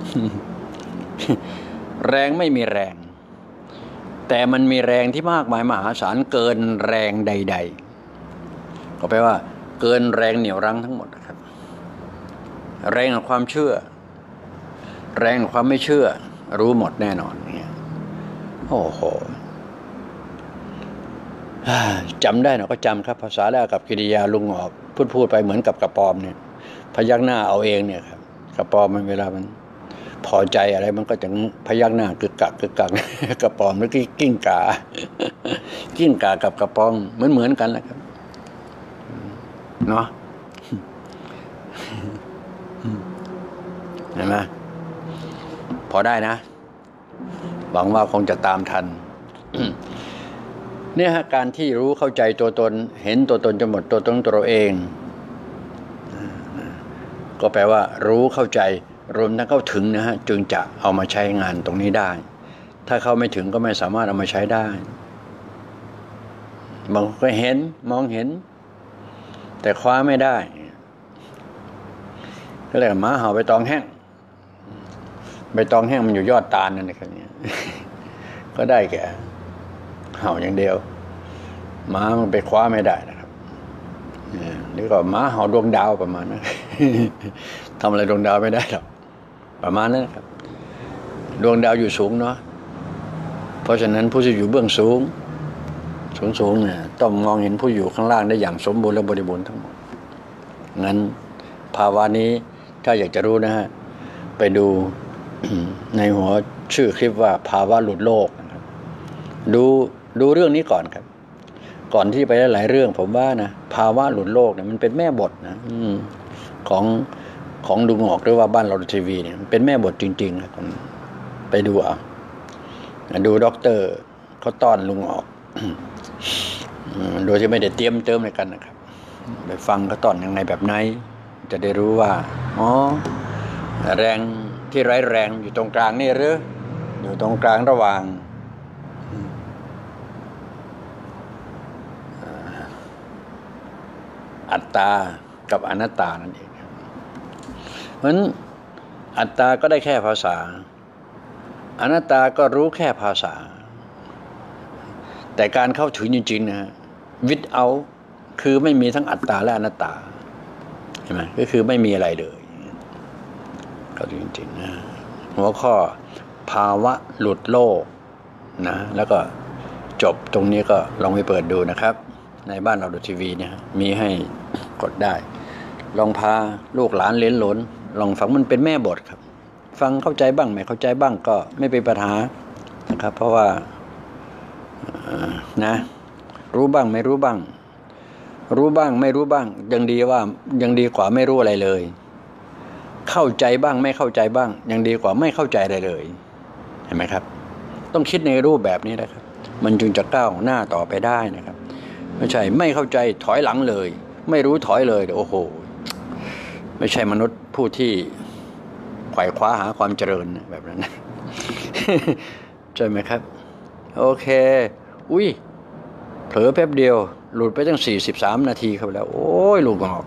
แรงไม่มีแรงแต่มันมีแรงที่มากมายมหาศาลเกินแรงใดๆก็แปลว่าเกินแรงเหนี่ยวรั้งทั้งหมดนะครับแรงของความเชื่อแรงของความไม่เชื่อรู้หมดแน่นอนเนี่ยโอ้โหจำได้เนาะก็จำครับภาษาแรกกับกิริยาลุงออกพูดไปเหมือนกับกระปอมเนี่ยพยักหน้าเอาเองเนี่ยครับกระปอมมันเวลามันพอใจอะไรมันก็จะพยักหน้ากึกกักกระปอมแล้วก็กิ้งก่ากับกระปอมเหมือนกันแหละครับเนาะเห็นไหมพอได้นะหวังว่าคงจะตามทัน เนี่ยฮะการที่รู้เข้าใจตัวตนเห็นตัวตนจนหมดตัวตนตัวเองก็แปลว่ารู้เข้าใจรวมทั้งเข้าถึงนะฮะจึงจะเอามาใช้งานตรงนี้ได้ถ้าเข้าไม่ถึงก็ไม่สามารถเอามาใช้ได้บางคนก็เห็นมองเห็นแต่คว้าไม่ได้ก็เลยหมาเห่าใบตองแห้งมันอยู่ยอดตาลนั่นเองเนี่ยก็ได้แก่เห่าอย่างเดียวหมามันไปคว้าไม่ได้นะครับหรือก็หมาเห่าดวงดาวประมาณนั้นทำอะไรดวงดาวไม่ได้หรอกประมาณนั้นครับดวงดาวอยู่สูงเนาะเพราะฉะนั้นผู้ที่อยู่เบื้องสูงเนี่ยต้องมองเห็นผู้อยู่ข้างล่างได้อย่างสมบูรณ์และบริบูรณ์ทั้งหมดงั้นภาวะนี้ถ้าอยากจะรู้นะฮะไปดู ในหัวชื่อคลิปว่าภาวะหลุดโลกนะครับดูเรื่องนี้ก่อนครับก่อนที่ไปหลายเรื่องผมว่านะภาวะหลุดโลกเนี่ยมันเป็นแม่บทนะของลุงออกหรือว่าบ้านเราทีวีเนี่ยมันเป็นแม่บทจริงๆนะไปดูเอาดูด็อกเตอร์เขาต้อนลุงออก โดยที่ไม่ได้เตรียมเติมอะไรกันนะครับไปฟังเขาต้อนยังไงแบบไหนจะได้รู้ว่าอ๋อแรงที่ร้ายแรงอยู่ตรงกลางนี่หรืออยู่ตรงกลางระหว่างอัตตากับอนัตตานั่นเองเพราะฉะนั้นอัตตาก็ได้แค่ภาษาอนัตตาก็รู้แค่ภาษาแต่การเข้าถึงจริงๆนะwithout คือไม่มีทั้งอัตตาและอนัตตาใช่ไหมก็คือไม่มีอะไรเลยเข้าถึงจริงๆนะหัวข้อภาวะหลุดโลกนะแล้วก็จบตรงนี้ก็ลองไปเปิดดูนะครับในบ้านเราดูทีวีเนี่ยมีให้กดได้ลองพาลูกหลานเลี้ยงหลนลองฟังมันเป็นแม่บทครับฟังเข้าใจบ้างไม่เข้าใจบ้างก็ไม่เป็นปัญหานะครับเพราะว่านะรู้บ้างไม่รู้บ้างรู้บ้างไม่รู้บ้างยังดีกว่าไม่รู้อะไรเลยเข้าใจบ้างไม่เข้าใจบ้างยังดีกว่าไม่เข้าใจอะไรเลยเห็นไหมครับต้องคิดในรูปแบบนี้นะครับมันจึงจะก้าวหน้าต่อไปได้นะครับไม่ใช่ไม่เข้าใจถอยหลังเลยไม่รู้ถอยเลยโอ้โหไม่ใช่มนุษย์ผู้ที่ไขว่คว้าหาความเจริญแบบนั้น ใช่ไหมครับโอเคอุ้ยเผลอแป๊บเดียวหลุดไปตั้ง43 นาทีครับแล้วโอ้ยลูกออก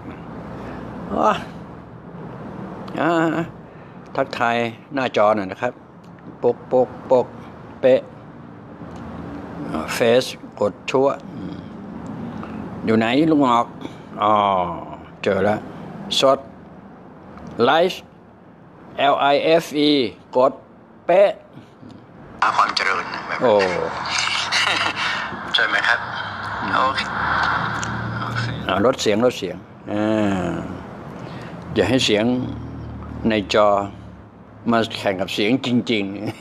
ทักทายหน้าจอหน่อยนะครับปกเป๊ะเฟซกดชั่วอยู่ไหนลุงออกอ๋อเจอแล้วสดไลฟ์ LIFE กดเป๊ะความเจริญแบบโอ้ใช่ไหมครับโอเคลดเสียงอย่าให้เสียงในจอมาแข่งกับเสียงจริง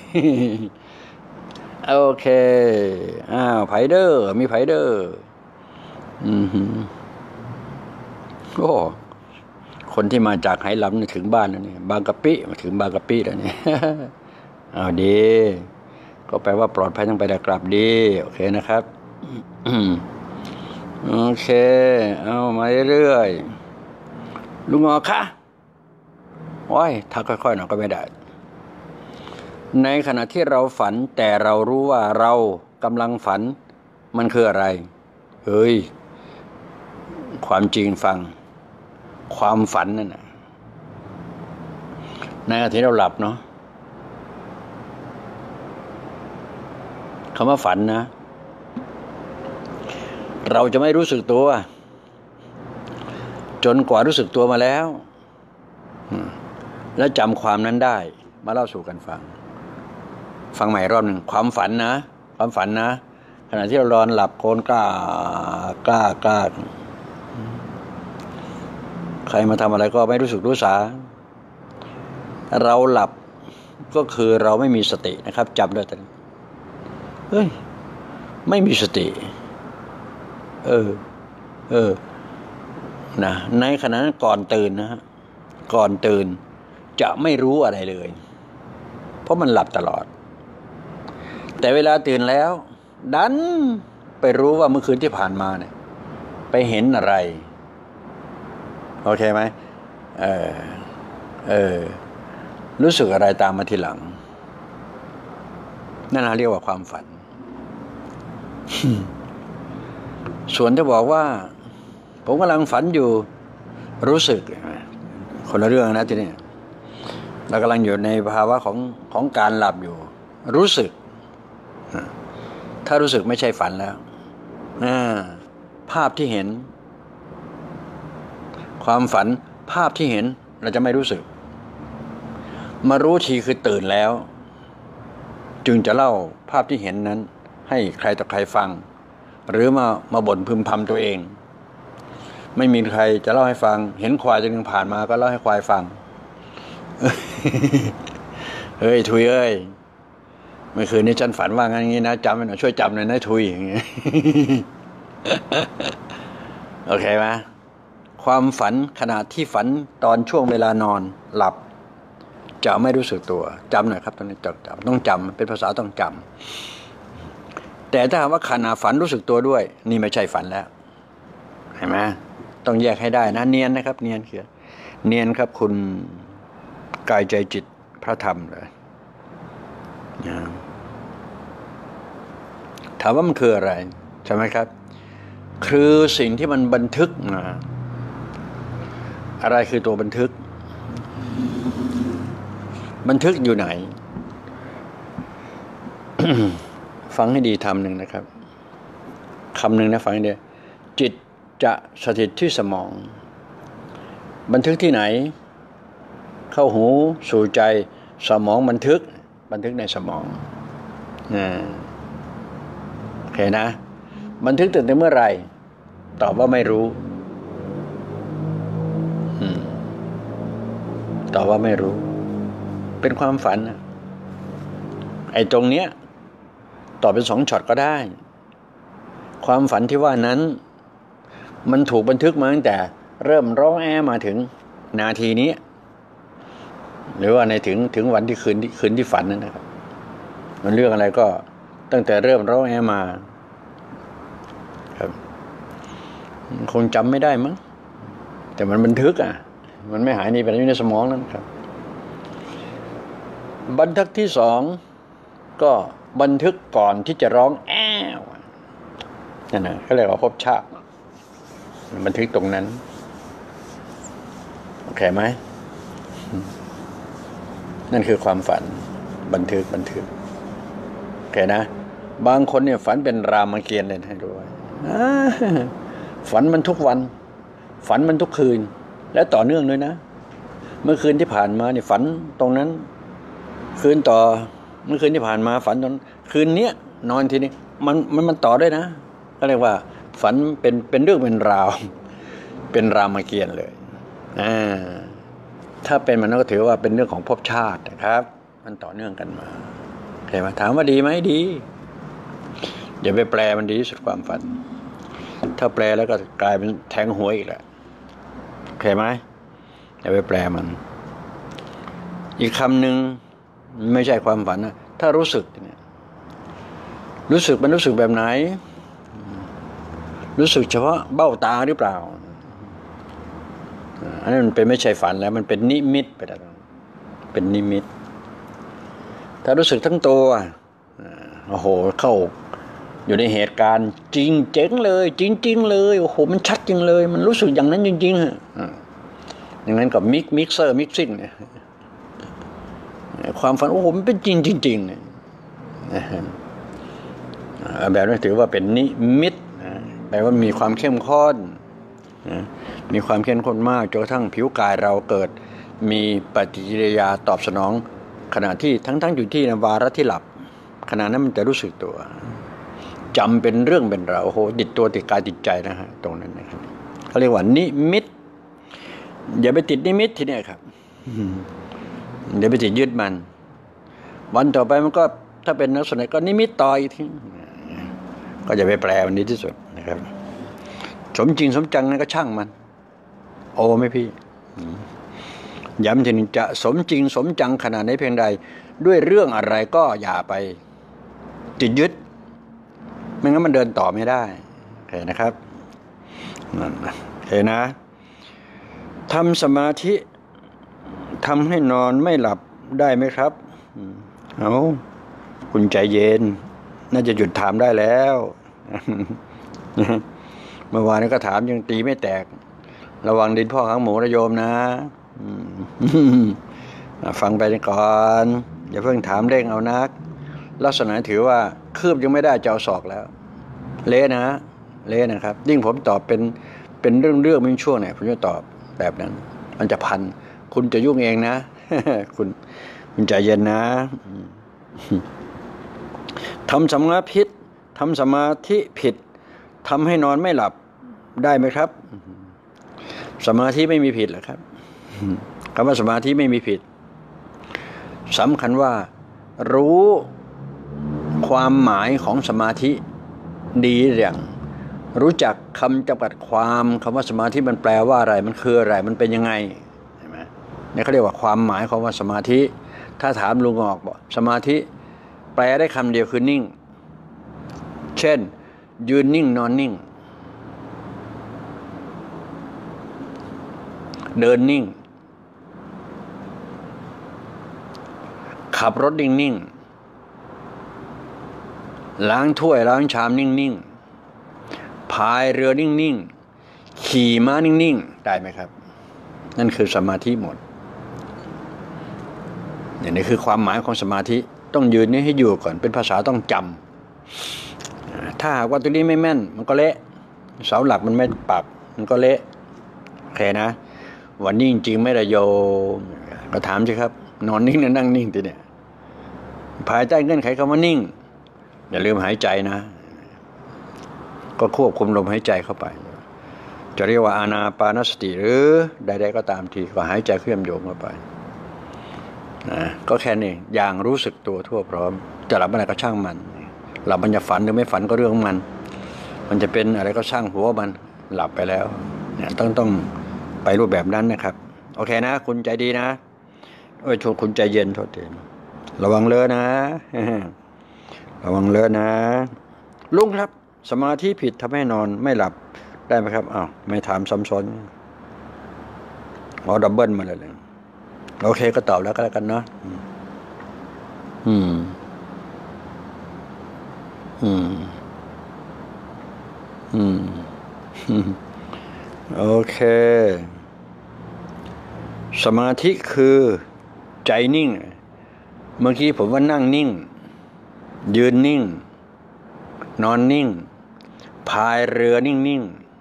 ๆโอเคไผเดอร์มีไผเดอร์โอ้คนที่มาจากไหหลำถึงบ้านแล้วนี่บางกะปิมาถึงบางกะปิแล้วนี่เอาดีก็แปลว่าปลอดภัยทั้งไปและกลับดีโอเคนะครับโอเคเอามาเรื่อยๆลุงอค่ะโอ้ยถ้าค่อยๆหน่อยก็ไม่ได้ในขณะที่เราฝันแต่เรารู้ว่าเรากำลังฝันมันคืออะไรเฮ้ยความจริงฟังความฝันนั่นนะในขณะที่เราหลับเนาะคำว่าฝันนะเราจะไม่รู้สึกตัวจนกว่ารู้สึกตัวมาแล้วแล้วจำความนั้นได้มาเล่าสู่กันฟังใหม่รอบหนึ่งความฝันนะขณะที่เรานอนหลับโกนกล้าใครมาทำอะไรก็ไม่รู้สึกรู้สาเราหลับก็คือเราไม่มีสตินะครับจำด้วยแต่เฮ้ยไม่มีสตินะในขณะนั้นก่อนตื่นนะฮะก่อนตื่นจะไม่รู้อะไรเลยเพราะมันหลับตลอดแต่เวลาตื่นแล้วดันไปรู้ว่าเมื่อคืนที่ผ่านมาเนี่ยไปเห็นอะไรโอเคไหมรู้สึกอะไรตามมาทีหลังนั่นเรียกว่าความฝัน ส่วนที่บอกว่าผมกำลังฝันอยู่รู้สึกคนละเรื่องนะทีนี้เรากำลังอยู่ในภาวะของการหลับอยู่รู้สึกถ้ารู้สึกไม่ใช่ฝันแล้วภาพที่เห็นความฝันภาพที่เห็นเราจะไม่รู้สึกมารู้ทีคือตื่นแล้วจึงจะเล่าภาพที่เห็นนั้นให้ใครต่อใครฟังหรือมาบ่นพึมพำตัวเองไม่มีใครจะเล่าให้ฟังเห็นควายตัวนึงผ่านมาก็เล่าให้ควายฟัง เฮ้ยทุยเอ้ยเมื่อคืนนี้ฉันฝันว่างั้นงี้นะจำไว้หน่อยช่วยจำหน่อยนะทุยอย่างเงี้ย โอเคไหมความฝันขณะที่ฝันตอนช่วงเวลานอนหลับจะไม่รู้สึกตัวจำหน่อยครับตอนนี้จำต้องจำเป็นภาษาต้องจำแต่ถ้าว่าขณะฝันรู้สึกตัวด้วยนี่ไม่ใช่ฝันแล้วเห็นไหมต้องแยกให้ได้นะเนียนนะครับเนียนคือเนียนครับคุณกายใจจิตพระธรรมเลยถามว่ามันคืออะไรใช่ไหมครับคือสิ่งที่มันบันทึกมาอะไรคือตัวบันทึกบันทึกอยู่ไหน ฟังให้ดีคำหนึ่งนะครับคำหนึ่งนะฟังให้ดีจิตจะสถิตที่สมองบันทึกที่ไหนเข้าหูสู่ใจสมองบันทึกในสมองโอเคนะบันทึกตั้งแต่เมื่อไหร่ตอบว่าไม่รู้ตอบว่าไม่รู้เป็นความฝันนะไอ้ตรงเนี้ยตอบเป็น2 ช็อตก็ได้ความฝันที่ว่านั้นมันถูกบันทึกมาตั้งแต่เริ่มร้องมาถึงนาทีนี้หรือว่าในถึงวันที่คืนที่ฝันนั่นนะครับมันเรื่องอะไรก็ตั้งแต่เริ่มร้องมาครับคงจำไม่ได้มั้งแต่มันบันทึกมันไม่หายหนีไปอยู่ในสมองนั่นครับบันทึกที่2ก็บันทึกก่อนที่จะร้องนั่นนะก็เรียกว่าภพชาติบันทึกตรงนั้นโอเคไหมนั่นคือความฝันบันทึกโอเคนะบางคนเนี่ยฝันเป็นรามเกียรติ์เลยให้ดูฝันมันทุกวันฝันมันทุกคืนและต่อเนื่องเลยนะเมื่อคืนที่ผ่านมาเนี่ยฝันตรงนั้นคืนต่อเมื่อคืนที่ผ่านมาฝันตอนคืนนี้นอนทีนี้มันต่อด้วยนะก็เรียกว่าฝันเป็นเรื่องเป็นราวเป็นรามเกียรติ์เลยถ้าเป็นมันก็ถือว่าเป็นเรื่องของภพชาตินะครับมันต่อเนื่องกันมาใช่ไหมถามว่าดีไหมดีอย่าไปแปลมันดีที่สุดความฝันถ้าแปลแล้วก็กลายเป็นแทงหวยอีกแหละใช่ไหมอย่าไปแปลมันอีกคำหนึ่งไม่ใช่ความฝันนะถ้ารู้สึกเนี่ยรู้สึกมันรู้สึกแบบไหนรู้สึกเฉพาะเบ้าตาหรือเปล่าอันนั้นมันเป็นไม่ใช่ฝันแล้วมันเป็นนิมิตไปแล้วเป็นนิมิตถ้ารู้สึกทั้งตัวโอ้โหเข้าอยู่ในเหตุการณ์จริงเจ๋งเลยจริงๆเลยโอ้โหมันชัดจริงเลยมันรู้สึกอย่างนั้นจริงๆฮะอย่างนั้นกับมิกเซอร์มิกซิ่งเนี่ยความฝันโอ้โหมันเป็นจริงๆเนี่ยแบบนี้ถือว่าเป็นนิมิตแปลว่ามีความเข้มข้นมีความเข้มข้นมากจนกระทั่งผิวกายเราเกิดมีปฏิกิริยาตอบสนองขณะที่ทั้งอยู่ที่วาระที่หลับขณะนั้นมันจะรู้สึกตัวจำเป็นเรื่องเป็นราวโอ้โหติดตัวติดกายติดใจนะฮะตรงนั้นนะครับเขาเรียกว่านิมิตอย่าไปติดนิมิตทีนี้ครับอย่าไปติดยึดมันวันต่อไปมันก็ถ้าเป็นนักแสดงก็นิมิตต่ออีกทีก็อย่าไปแปลมันดีที่สุดนะครับสมจริงสมจังนั่นก็ช่างมันโอ้ไม่พี่ย้ำทีนึงจะสมจริงสมจังขนาดไหนเพียงใดด้วยเรื่องอะไรก็อย่าไปติดยึดไม่งั้นมันเดินต่อไม่ได้โอเคนะครับโอเคนะทำสมาธิทำให้นอนไม่หลับได้ไหมครับเอาคุณใจเย็นน่าจะหยุดถามได้แล้วเมื่อวานนี้ก็ถามยังตีไม่แตกระวังดินพ่อข้างหมูนะโยมนะฟังไปก่อนอย่าเพิ่งถามเร่งเอานักลักษณะถือว่าคืบยังไม่ได้จะเอาศอกแล้วเละนะครับยิ่งผมตอบเป็นเรื่องไม่ช่วงเนี่ยผมจะตอบแบบนั้นมันจะพันคุณจะยุ่งเองนะคุณใจเย็นนะทำสมาธิผิดทำให้นอนไม่หลับได้ไหมครับสมาธิไม่มีผิดหรอกครับคำว่าสมาธิไม่มีผิดสำคัญว่ารู้ความหมายของสมาธิดีอย่างรู้จักคำจำกัดความคำว่าสมาธิมันแปลว่าอะไรมันคืออะไรมันเป็นยังไงใช่ไหมนี่เขาเรียกว่าความหมายของว่าสมาธิถ้าถามลุงออกบอกสมาธิแปลได้คำเดียวคือนิ่งช่นยืนนิ่งนอนนิ่งเดินนิ่งขับรถนิ่งๆล้างถ้วยล้างชามนิ่งๆพายเรือนิ่งๆขี่ม้านิ่งๆได้ไหมครับนั่นคือสมาธิหมดนี่คือความหมายของสมาธิต้องยืนนี้ให้อยู่ก่อนเป็นภาษาต้องจำถ้าหากว่าตัวนี้ไม่แม่นมันก็เละเสาหลักมันไม่ปักมันก็เละโอเคนะวันนี้จริงๆไม่ได้โยมก็ถามสิครับนอนนิ่งหรือนั่งนิ่งทีเนี่ยภายใต้เงื่อนไขคำว่านิ่งอย่าลืมหายใจนะก็ควบคุมลมหายใจเข้าไปจะเรียกว่าอานาปานสติหรือใดๆก็ตามทีก็หายใจเคลื่อนโยงเข้าไปนะก็แค่นี้อย่างรู้สึกตัวทั่วพร้อมจะหลับอะไรก็ช่างมันหลับมันจะฝันหรือไม่ฝันก็เรื่องของมันจะเป็นอะไรก็ช่างหัวมันหลับไปแล้วเนี่ยต้องไปรูปแบบนั้นนะครับโอเคนะคุณใจดีนะโอ้ยคุณใจเย็นโทษทีระวังเลอะนะระวังเลอะนะลุงครับสมาธิผิดทำให้นอนไม่หลับได้ไหมครับอ้าวไม่ถามซ้ำซ้อนดับเบิลมาเลยโอเคก็ตอบแล้วก็แล้วกันเนาะโอเคสมาธิคือใจนิ่งเมื่อกี้ผมว่านั่งนิ่งยืนนิ่งนอนนิ่งพายเรือนิ่ง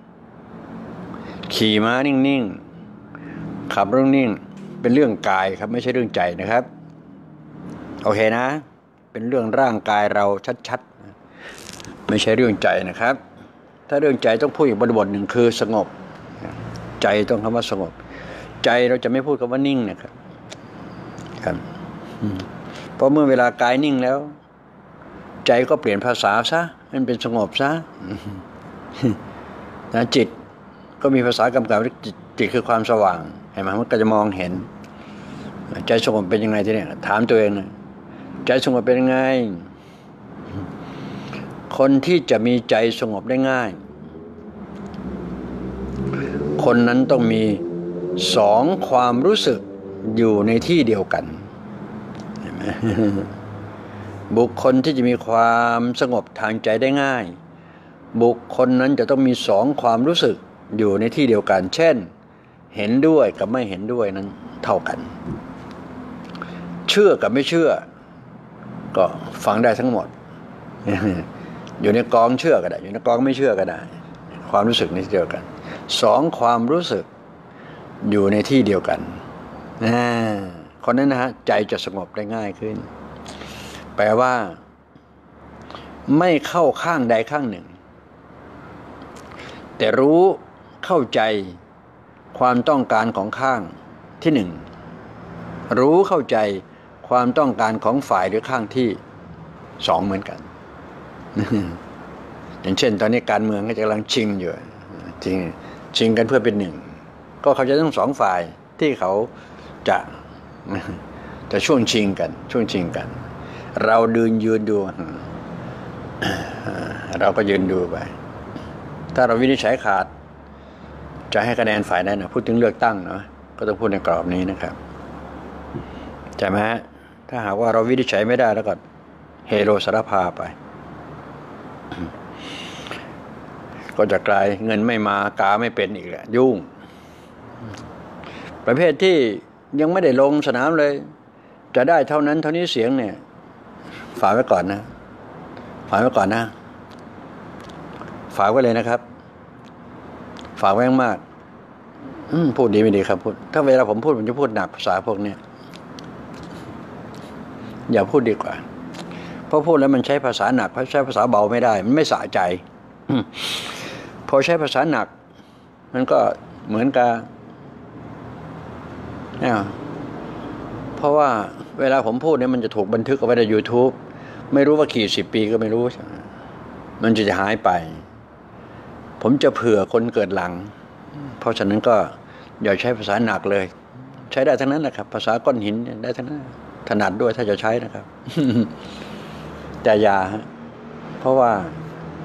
ขี่ม้านิ่งขับรถนิ่งเป็นเรื่องกายครับไม่ใช่เรื่องใจนะครับโอเคนะเป็นเรื่องร่างกายเราชัดๆไม่ใช่เรื่องใจนะครับถ้าเรื่องใจต้องพูดอีกบริบทหนึ่งคือสงบใจต้องคำว่าสงบใจเราจะไม่พูดคำว่านิ่งนะครับเพราะเมื่อเวลากายนิ่งแล้วใจก็เปลี่ยนภาษาซะมันเป็นสงบซะนะจิตก็มีภาษากำกับจิตคือความสว่างเห็นไหมมันก็จะมองเห็นใจสงบเป็นยังไงทีนี้ถามตัวเองนะใจสงบเป็นยังไงคนที่จะมีใจสงบได้ง่ายคนนั้นต้องมีสองความรู้สึกอยู่ในที่เดียวกันเห็นไหมบุคคลที่จะมีความสงบทางใจได้ง่ายบุคคลนั้นจะต้องมีสองความรู้สึกอยู่ในที่เดียวกันเช่นเห็นด้วยกับไม่เห็นด้วยนั้นเท่ากันเชื่อกับไม่เชื่อก็ฟังได้ทั้งหมดอยู่ในกองเชื่อก็ได้อยู่ในกองไม่เชื่อก็ได้ความรู้สึกในที่เดียวกันสองความรู้สึกอยู่ในที่เดียวกันคนนั้นนะฮะใจจะสงบได้ง่ายขึ้นแปลว่าไม่เข้าข้างใดข้างหนึ่งแต่รู้เข้าใจความต้องการของข้างที่หนึ่งรู้เข้าใจความต้องการของฝ่ายหรือข้างที่สองเหมือนกันอย่างเช่นตอนนี้การเมืองก็กำลังชิงอยู่ชิงกันเพื่อเป็นหนึ่งก็เขาจะต้องสองฝ่ายที่เขาจะช่วงชิงกันเรายืนดูเราก็ยืนดูไปถ้าเราวินิจฉัยขาดจะให้คะแนนฝ่ายนั้นนะพูดถึงเลือกตั้งเนาะก็ต้องพูดในกรอบนี้นะครับใช่ไหมฮะถ้าหากว่าเราวินิจฉัยไม่ได้แล้วก็เฮโรสารพาไปก็จะกลายเงินไม่มากาไม่เป็นอีกแหละยุ่งประเภทที่ยังไม่ได้ลงสนามเลยจะได้เท่านั้นเท่านี้เสียงเนี่ยฝากไว้ก่อนนะฝากไว้เลยนะครับฝากไว้มากพูดดีไม่ดีครับพูดถ้าเวลาผมพูดผมจะพูดหนักภาษาพวกนี้อย่าพูดดีกว่าเพราะพูดแล้วมันใช้ภาษาหนักเพราะใช้ภาษาเบาไม่ได้มันไม่สะใจพอใช้ภาษาหนักมันก็เหมือนกับเพราะว่าเวลาผมพูดเนี่ยมันจะถูกบันทึกเอาไว้ใน YouTube ไม่รู้ว่ากี่10 ปีก็ไม่รู้มันจะหายไปผมจะเผื่อคนเกิดหลังเพราะฉะนั้นก็อย่าใช้ภาษาหนักเลยใช้ได้ทั้งนั้นแหละครับภาษาก้อนหินได้ทั้งนั้นถนัดด้วยถ้าจะใช้นะครับแต่อย่าเพราะว่า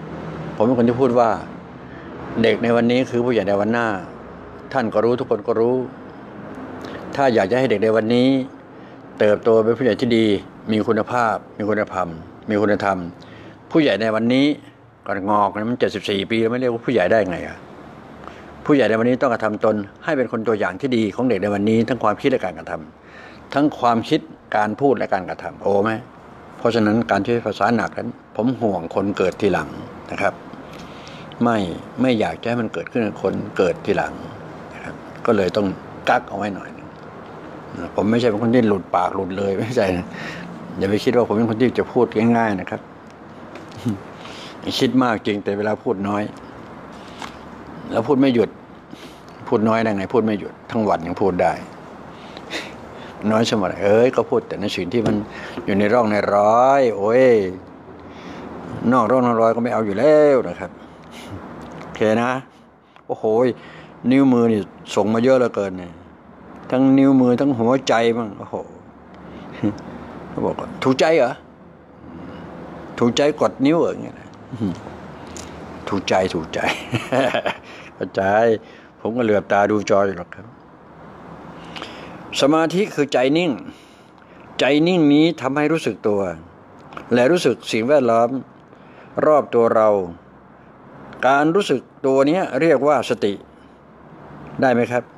ผมเป็นคนที่พูดว่าเด็กในวันนี้คือผู้ใหญ่ในวันหน้าท่านก็รู้ทุกคนก็รู้ถ้าอยากจะให้เด็กในวันนี้เติบโตเป็นผู้ใหญ่ที่ดีมีคุณภาพมีคุณธรรมมีคุณธรรมผู้ใหญ่ในวันนี้ก่อนงอกมัน74 ปีแล้วไม่เรียกว่าผู้ใหญ่ได้ไงอะผู้ใหญ่ในวันนี้ต้องกระทำตนให้เป็นคนตัวอย่างที่ดีของเด็กในวันนี้ทั้งความคิดและการกระทำทั้งความคิดการพูดและการกระทำโอ้ไหมเพราะฉะนั้นการใช้ภาษาหนักนั้นผมห่วงคนเกิดทีหลังนะครับไม่อยากจะให้มันเกิดขึ้นกับคนเกิดทีหลังนะครับก็เลยต้องกักเอาไว้หน่อยผมไม่ใช่เป็นคนที่หลุดปากหลุดเลยไม่ใช่นะอย่าไปคิดว่าผมเป็นคนที่จะพูดง่ายๆนะครับคิดมากจริงแต่เวลาพูดน้อยแล้วพูดไม่หยุดพูดน้อยได้ไงพูดไม่หยุดทั้งวันยังพูดได้น้อยสมัยก็พูดแต่ในสิ่งที่มันอยู่ในร่องในร้อยโอ้ยนอกร่องในร้อยก็ไม่เอาอยู่แล้วนะครับโอเคนะโอ้โหนิ้วมือนี่ส่งมาเยอะเหลือเกินเนี่ยทั้งนิ้วมือทั้งหัวใจบ้างโอ้โหเขาบอกว่าถูกใจเหรอถูกใจกดนิ้วอย่างเงี้ยถูกใจเข้าใจผมก็เหลือบตาดูจออยู่หรอกครับสมาธิคือใจนิ่งใจนิ่งนี้ทำให้รู้สึกตัวและรู้สึกสิ่งแวดล้อมรอบตัวเราการรู้สึกตัวนี้เรียกว่าสติได้ไหมครับ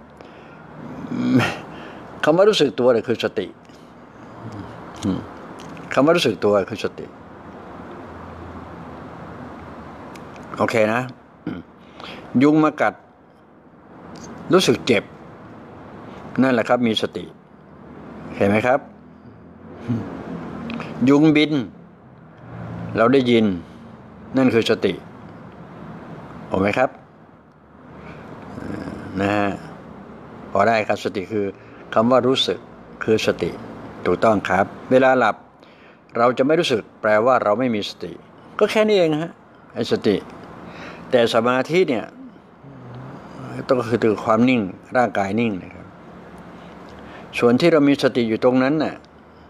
คำว่ารู้สึกตัวเนี่ยคือสติคำว่ารู้สึกตัวคือสติโอเคนะยุงมากัดรู้สึกเจ็บนั่นแหละครับมีสติเห็นไหมครับยุงบินเราได้ยินนั่นคือสติเห็นไหมครับนะฮะพอได้ครับสติคือคำว่ารู้สึกคือสติถูกต้องครับเวลาหลับเราจะไม่รู้สึกแปลว่าเราไม่มีสติก็แค่นี้เองฮะไอ้สติแต่สมาธิเนี่ยต้องคือความนิ่งร่างกายนิ่งนะครับส่วนที่เรามีสติอยู่ตรงนั้นน่ะ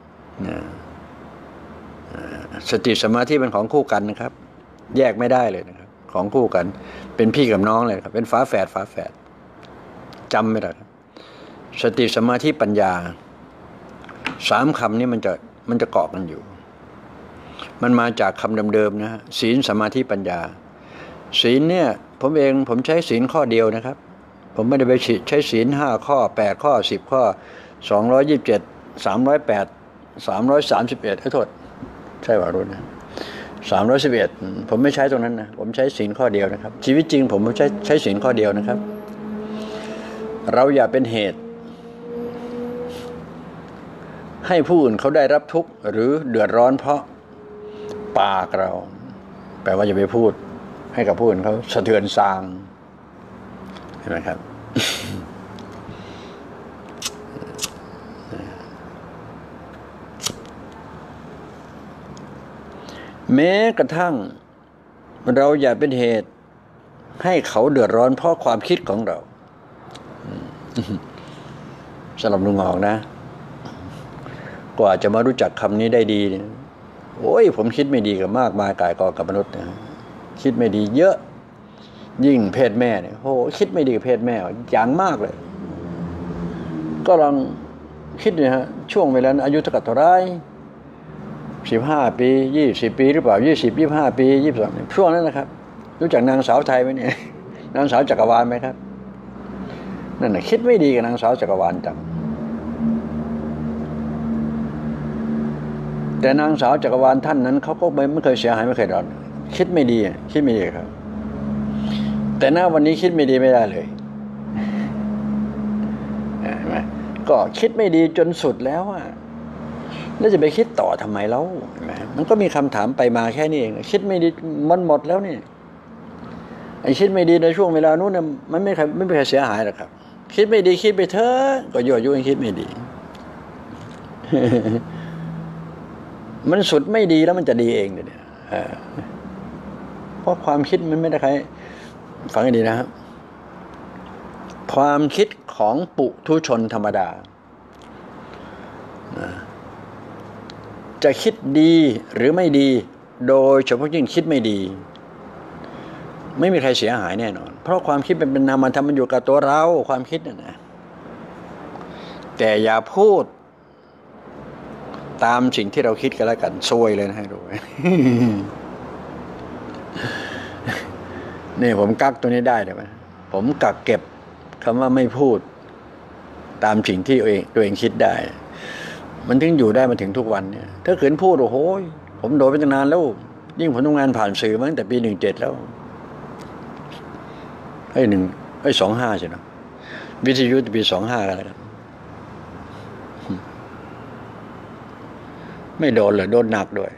สติสมาธิเป็นของคู่กันนะครับแยกไม่ได้เลยนะครับของคู่กันเป็นพี่กับน้องเลยครับเป็นฝาแฝดจำไม่ได้สติสมาธิปัญญา3คำนี้มันจะเกาะกันอยู่มันมาจากคำเดิมๆนะฮะศีลสมาธิปัญญาศีลเนี่ยผมใช้ศีลข้อเดียวนะครับผมไม่ได้ไปใช้ศีล5ข้อ8ข้อ10ข้อ227 308 331โทษใช่ป่ะรุ่นนะ311ผมไม่ใช้ตรงนั้นนะผมใช้ศีลข้อเดียวนะครับชีวิตจริงผมใช้ศีลข้อเดียวนะครับเราอย่าเป็นเหตุให้ผู้อื่นเขาได้รับทุกข์หรือเดือดร้อนเพราะปากเราแปลว่าอย่าไปพูดให้กับผู้อื่นเขาสะเทือนซางเห็นไหมครับแม้กระทั่งเราอย่าเป็นเหตุให้เขาเดือดร้อนเพราะความคิดของเราสำหรับลุงหอกนะกว่าจะมารู้จักคำนี้ได้ดีโอ้ยผมคิดไม่ดีกับมากมายกายกองกับมนุษย์นะคิดไม่ดีเยอะยิ่งเพศแม่เนี่ยโหคิดไม่ดีกับเพศแม่อย่างมากเลยก็ลองคิดเนี่ยฮะช่วงเวลาอายุเท่าไหร่15 ปี20 ปีหรือเปล่า20 25 ปี22ช่วงนั้นนะครับรู้จักนางสาวไทยไหมเนี่ยนางสาวจักรวาลไหมครับนั่นน่ะคิดไม่ดีกับนางสาวจักรวาลจังแต่นางสาวจักรวาลท่านนั้นเขาก็ไม่เคยเสียหายไม่เคยเดือดร้อนคิดไม่ดีครับแต่หน้าวันนี้คิดไม่ดีไม่ได้เลยเห็นไหมก็คิดไม่ดีจนสุดแล้วอ่ะแล้วจะไปคิดต่อทำไมแล้วเห็นไหมมันก็มีคำถามไปมาแค่นี้เองคิดไม่ดีมันหมดแล้วนี่ไอ้คิดไม่ดีในช่วงเวลานู้นน่ะมันไม่มีใครเสียหายหรอกครับคิดไม่ดีคิดไปเถอะก็ยั่วยุให้คิดไม่ดี มันสุดไม่ดีแล้วมันจะดีเองเนี่ยเพราะความคิดมันไม่ได้ใครฟังให้ดีนะครับความคิดของปุถุชนธรรมดาจะคิดดีหรือไม่ดีโดยเฉพาะยิ่งคิดไม่ดีไม่มีใครเสียหายแน่นอนเพราะความคิดเป็นนามธรรมมันอยู่กับตัวเราความคิดน่ะนะแต่อย่าพูดตามสิ่งที่เราคิดกันแล้วกันซวยเลยนะให้รู้ นี่ผมกักตัวนี้ได้ไหมผมกักเก็บคำว่าไม่พูดตามสิ่งที่ตัวเองคิดได้มันถึงอยู่ได้มาถึงทุกวันเนี่ยถ้าขืนพูดโอ้โหผมโดนไปตั้งนานแล้วยิ่งผมทำงานผ่านสื่อมาตั้งแต่ปี17แล้ว25ใช่ไหมวิทยุปี25กันแล้วกันไม่โดนเลยโดนหนักด้วย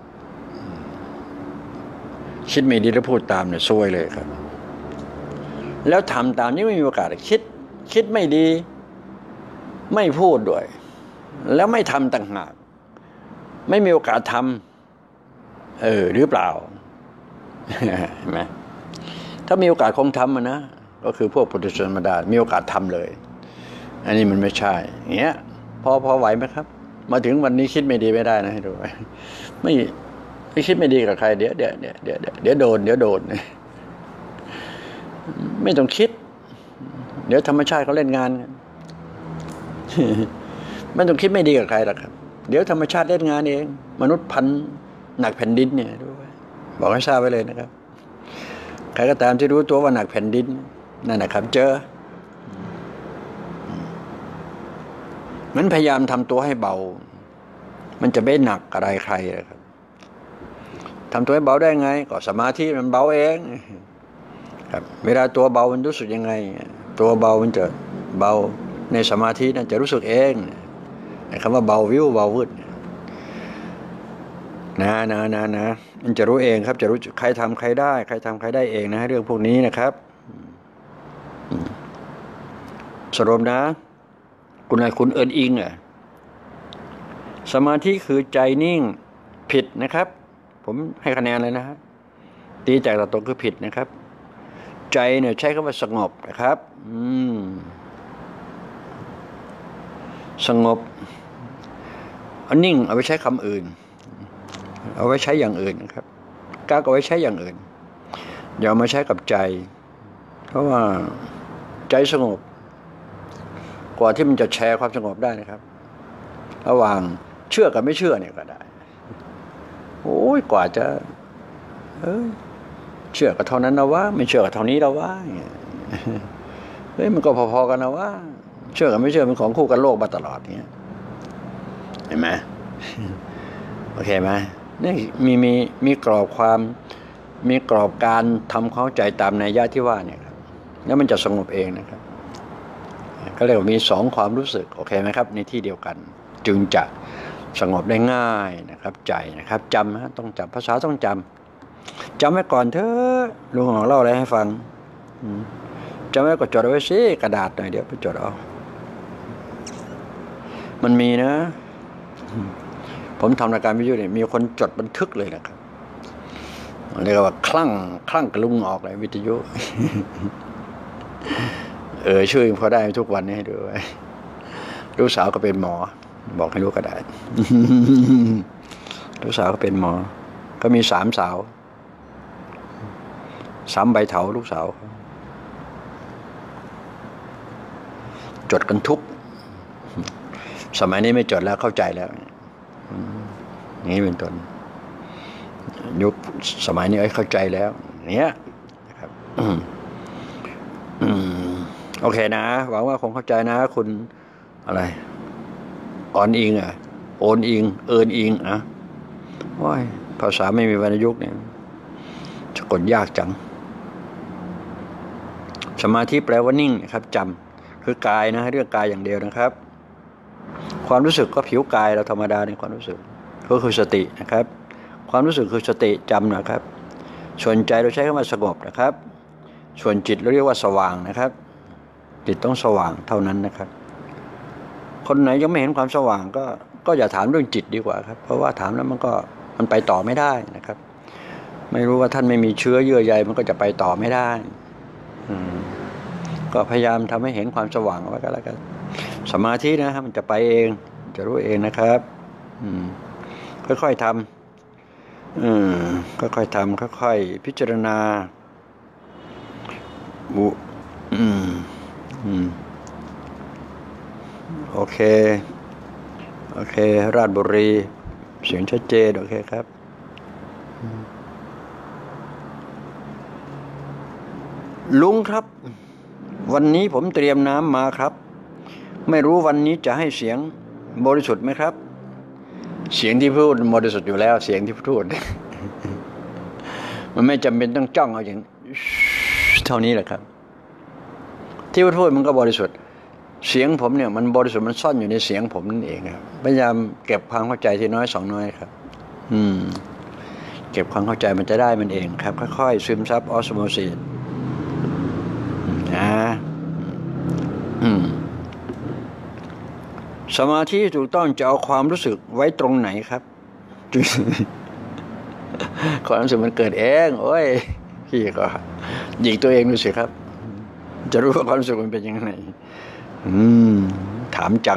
คิดไม่ดีแล้วพูดตามเนี่ยซวยเลยครับแล้วทำตามนี้ไม่มีโอกาสคิดไม่ดีไม่พูดด้วยแล้วไม่ทำต่างหากไม่มีโอกาสทำหรือเปล่าเห็นไหมถ้ามีโอกาสคงทำนะก็คือพวกปุถุชนธรรมดามีโอกาสทำเลยอันนี้มันไม่ใช่อย่างเงี้ยพอไหวไหมครับมาถึงวันนี้คิดไม่ดีไม่ได้นะให้ดูไม่คิดไม่ดีกับใครเดี๋ยวโดนไม่ต้องคิดเดี๋ยวธรรมชาติเขาเล่นงานกันไม่ต้องคิดไม่ดีกับใครหรอกครับเดี๋ยวธรรมชาติเล่นงานเองมนุษย์พันหนักแผ่นดินเนี่ยด้วยบอกให้ทราบไว้เลยนะครับใครก็ตามที่รู้ตัวว่าหนักแผ่นดินนั่นนะครับเจอมันพยายามทำตัวให้เบามันจะไม่หนักอะไรใครนะครับทำตัวให้เบาได้ไงก็สมาธิมันเบาเองครับเวลาตัวเบามันรู้สึกยังไงตัวเบามันจะเบาในสมาธินั่นจะรู้สึกเองคำว่าเบาวิวเบาวืดนะมันจะรู้เองครับจะรู้ใครทำใครได้ใครทำใครได้เองนะเรื่องพวกนี้นะครับสรุปนะคุณเอิญอิงสมาธิคือใจนิ่งผิดนะครับผมให้คะแนนเลยนะฮะตีแตกต่อตรงคือผิดนะครับใจเนี่ยใช้คำว่าสงบนะครับสงบนิ่งเอาไปใช้คำอื่นเอาไว้ใช้อย่างอื่นนะครับกล้าเอาไว้ใช้อย่างอื่นอย่าเอามาใช้กับใจเพราะว่าใจสงบกว่าที่มันจะแชร์ความสงบได้นะครับระหว่างเชื่อกับไม่เชื่อเนี่ยก็ได้โอ้ยกว่าจะเชื่อกับเท่านั้นนะว่าไม่เชื่อกับเท่านี้แล้วว่ามันก็พอๆกันนะว่าเชื่อกับไม่เชื่อเป็นของคู่กันโลกมาตลอดเงี้ยเห็นไหมโอเคไหมนี่มีกรอบความมีกรอบการทำเข้าใจตามนัยยะที่ว่าเนี่ยครับแล้วมันจะสงบเองนะครับก็เรียกว่ามี2ความรู้สึกโอเคไหมครับในที่เดียวกันจึงจะสงบได้ง่ายนะครับใจนะครับจำต้องจำภาษาต้องจำไว้ก่อนเถอะลุงของเล่าอะไรให้ฟังจำไว้ก็จดเอาไว้สิกระดาษหน่อยเดี๋ยวไปจดเอามันมีนะผมทำรายการวิทยุเนี่ยมีคนจดบันทึกเลยนะครับเรียกว่าคลั่งกระลุงออกเลยวิทยุช่วยพอได้ทุกวันนี้ให้ดูลูกสาวก็เป็นหมอบอกให้รู้ก็ได้ ลูกสาวก็เป็นหมอก็มี3 สาว3ใบเถาลูกสาวจดกันทุกสมัยนี้ไม่จดแล้วเข้าใจแล้วนี่เป็นต้นยุคสมัยนี้เข้าใจแล้วเนี้ยนะครับโอเคนะหวังว่าคงเข้าใจนะคุณอะไรอ่อนอิงโอนอิงเอิญอิงว้ายภาษาไม่มีวรรณยุกต์เนี่ยสะกดยากจังสมาธิแปลว่านิ่งนะครับจำคือกายนะเรื่องกายอย่างเดียวนะครับความรู้สึกก็ผิวกายเราธรรมดาในความรู้สึกก็คือสตินะครับความรู้สึกคือสติจำนะครับส่วนใจเราใช้คำว่าสงบนะครับส่วนจิตเราเรียกว่าสว่างนะครับจิตต้องสว่างเท่านั้นนะครับคนไหนยังไม่เห็นความสว่างก็อย่าถามเรื่องจิตดีกว่าครับเพราะว่าถามแล้วมันไปต่อไม่ได้นะครับไม่รู้ว่าท่านไม่มีเชื้อเยื่อใยมันก็จะไปต่อไม่ได้ก็พยายามทำให้เห็นความสว่างไว้ก็แล้วกันสมาธินะครับมันจะไปเองจะรู้เองนะครับค่อยๆทำค่อยๆทำค่อยๆพิจารณาบุโอเคราชบุรีเสียงชัดเจนโอเคครับลุงครับวันนี้ผมเตรียมน้ำมาครับไม่รู้วันนี้จะให้เสียงบริสุทธิ์ไหมครับเสียงที่พูดบริสุทธิ์อยู่แล้วเสียงที่พูด มันไม่จำเป็นต้องจ้องเอาอย่างเท่านี้แหละครับที่พูดมันก็บริสุทธิ์เสียงผมเนี่ยมันบริสุทธิ์มันซ่อนอยู่ในเสียงผมนั่นเองครับพยายามเก็บความเข้าใจที่น้อยสองน้อยครับเก็บความเข้าใจมันจะได้มันเองครับค่อยๆซึมซับออสโมซิสนะสมาธิถูกต้องจะเอาความรู้สึกไว้ตรงไหนครับ ความรู้สึกมันเกิดเองโอ้ยพี่ก็หยิกตัวเองดูสิครับจะรู้ว่าความรู้สึกมันเป็นยังไงถามจัง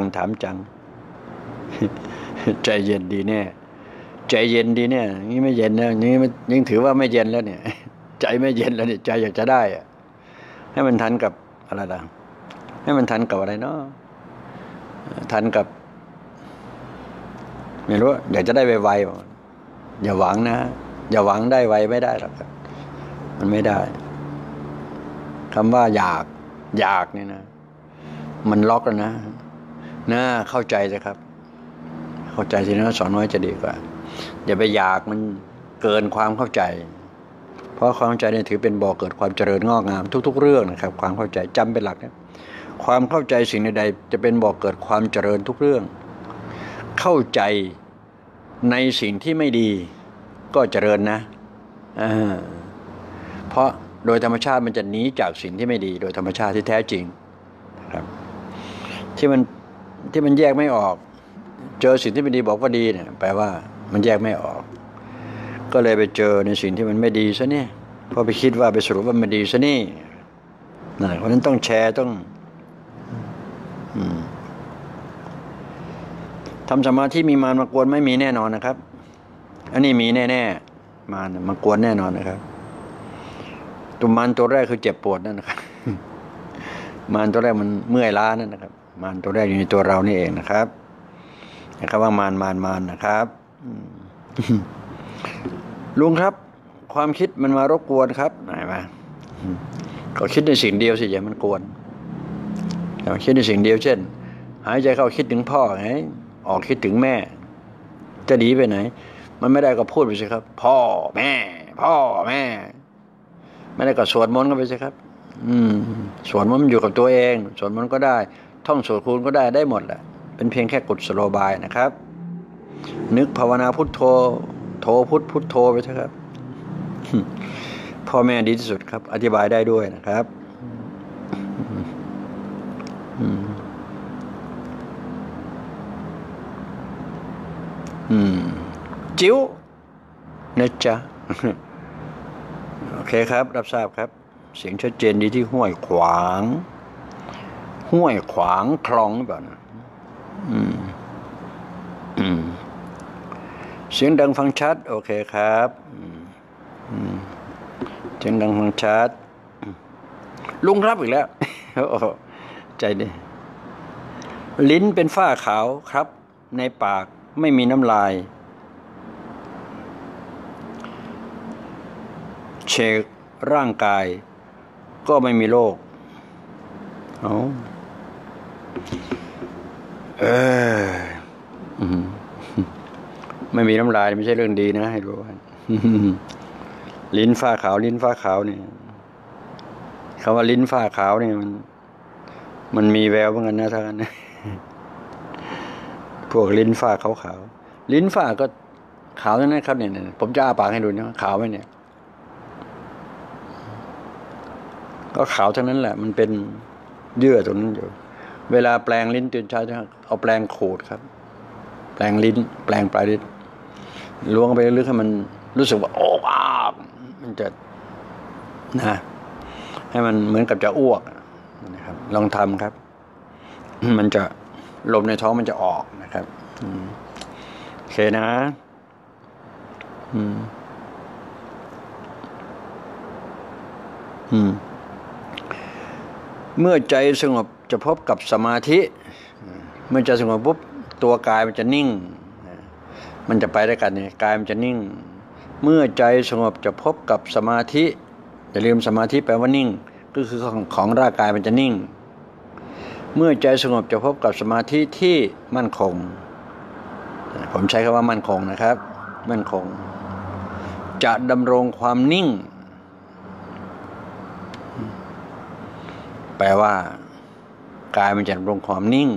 ใจเย็นดีแน่ใจเย็นดีเนี่ยนี่ไม่เย็นนะนี่ยังถือว่าไม่เย็นแล้วเนี่ยใจไม่เย็นแล้วเนี่ยใจอยากจะได้อะให้มันทันกับอะไรล่ะให้มันทันกับอะไรเนาะทันกับไม่รู้อยากจะได้ไวๆอย่าหวังนะอย่าหวังได้ไวไม่ได้หรอกครับมันไม่ได้คำว่าอยากเนี่ยนะมันล็อกแล้วนะเข้าใจเลยครับเข้าใจทีนั้นสอนน้อยจะดีกว่าอย่าไปอยากมันเกินความเข้าใจเพราะความเข้าใจเนี่ยถือเป็นบ่อเกิดความเจริญงอกงามทุกๆเรื่องนะครับความเข้าใจจำเป็นหลักนะความเข้าใจสิ่งใดๆจะเป็นบ่อเกิดความเจริญทุกเรื่องเข้าใจในสิ่งที่ไม่ดีก็เจริญนะเพราะโดยธรรมชาติมันจะหนีจากสิ่งที่ไม่ดีโดยธรรมชาติที่แท้จริงครับที่มันแยกไม่ออกเจอสิ่งที่ไม่ดีบอกว่าดีเนี่ยแปลว่ามันแยกไม่ออกก็เลยไปเจอในสิ่งที่มันไม่ดีซะเนี่ยพอไปคิดว่าไปสรุปว่ามันดีซะนี่นั่นเพราะนั้นต้องแชร์ต้องทำสมาธิมีมารมากวนไม่มีแน่นอนนะครับอันนี้มีแน่ๆมากวนแน่นอนนะครับตัวมารตัวแรกคือเจ็บปวดนั่นนะครับมารตัวแรกมันเมื่อยล้านั่นนะครับมารตัวแรกอยู่ในตัวเรานี่เองนะครับว่ามารนะครับลุงครับความคิดมันมารบกวนครับไหนมาก็คิดในสิ่งเดียวสิอย่ามันกวนแต่คิดในสิ่งเดียวเช่นหายใจเข้าคิดถึงพ่อไงออกคิดถึงแม่จะดีไปไหนมันไม่ได้ก็พูดไปสิครับพ่อแม่ไม่ได้ก็สวดมนต์ก็ไปสิครับสวดมนต์อยู่กับตัวเองสวดมนต์ก็ได้ท่องสวดคูณก็ได้หมดแหละเป็นเพียงแค่กุศโลบายนะครับนึกภาวนาพุทโธโธพุทโธไปเถอะครับพ่อแม่ดีที่สุดครับอธิบายได้ด้วยนะครับจิ้วนะจ๊ะโอเคครับรับทราบครับเสียงชัดเจนดีที่ห้วยขวางคลองหรือเปล่านะเสียงดังฟังชัดโอเคครับเสียงดังฟังชัดลุงครับอีกแล้วใจดีลิ้นเป็นฝ้าขาวครับในปากไม่มีน้ำลายเช็คร่างกายก็ไม่มีโรคไม่มีน้ำลายไม่ใช่เรื่องดีนะให้รู้ว่าลิ้นฝ้าขาวเนี่ยคำว่าลิ้นฝ้าขาวเนี่ยมันมีแววเหมือนกันนะท่านนะพวกลิ้นฝ้าขาวลิ้นฝ้าก็ขาวนั่นนะครับเนี่ยผมจะอ้าปากให้ดูนะขาวไหมเนี่ยก็ขาวทั้งนั้นแหละมันเป็นเยื่อตรงนั้นอยู่เวลาแปลงลิ้นตื่นเช้าจะเอาแปลงขูดครับแปลงลิ้นแปลงปลายลิ้นล้วงไปลึกให้มันรู้สึกว่าโอ้อ้าวมันจะนะให้มันเหมือนกับจะอ้วกนะครับลองทำครับมันจะลมในท้องมันจะออกนะครับโอเคนะเมื่อใจสงบจะพบกับสมาธิเมื่อใจสงบปุ๊บตัวกายมันจะนิ่งมันจะไปด้วยกันเนี่ยกายมันจะนิ่งเมื่อใจสงบจะพบกับสมาธิอย่าลืมสมาธิแปลว่านิ่งก็คือของร่างกายมันจะนิ่งเมื่อใจสงบจะพบกับสมาธิที่มั่นคงผมใช้คำว่ามั่นคงนะครับมั่นคงจะดำรงความนิ่งแปลว่ากายมันจะดำรงความนิ่ง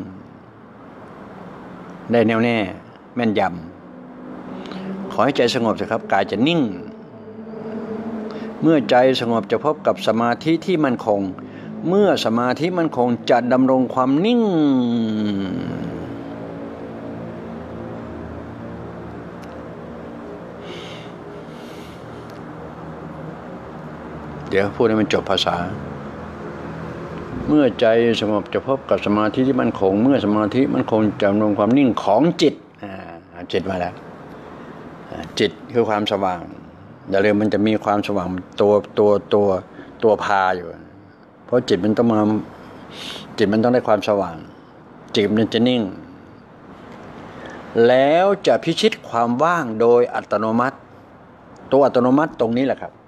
ได้แน่วแน่แม่นยำขอให้ใจสงบสิครับกายจะนิ่งเมื่อใจสงบจะพบกับสมาธิที่มั่นคงเมื่อสมาธิมั่นคงจะดำรงความนิ่งเดี๋ยวพูดให้มันจบภาษาเมื่อใจสงบจะพบกับสมาธิที่มั่นคงเมื่อสมาธิมั่นคงจะดำรงความนิ่งของจิตจิตมาแล้วจิตคือความสว่างอย่าลืมมันจะมีความสว่างตัวพาอยู่เพราะจิตมันต้องได้ความสว่างจิตมันจะนิ่งแล้วจะพิชิตความว่างโดยอัตโนมัติตัวอัตโนมัติตรงนี้แหละครับ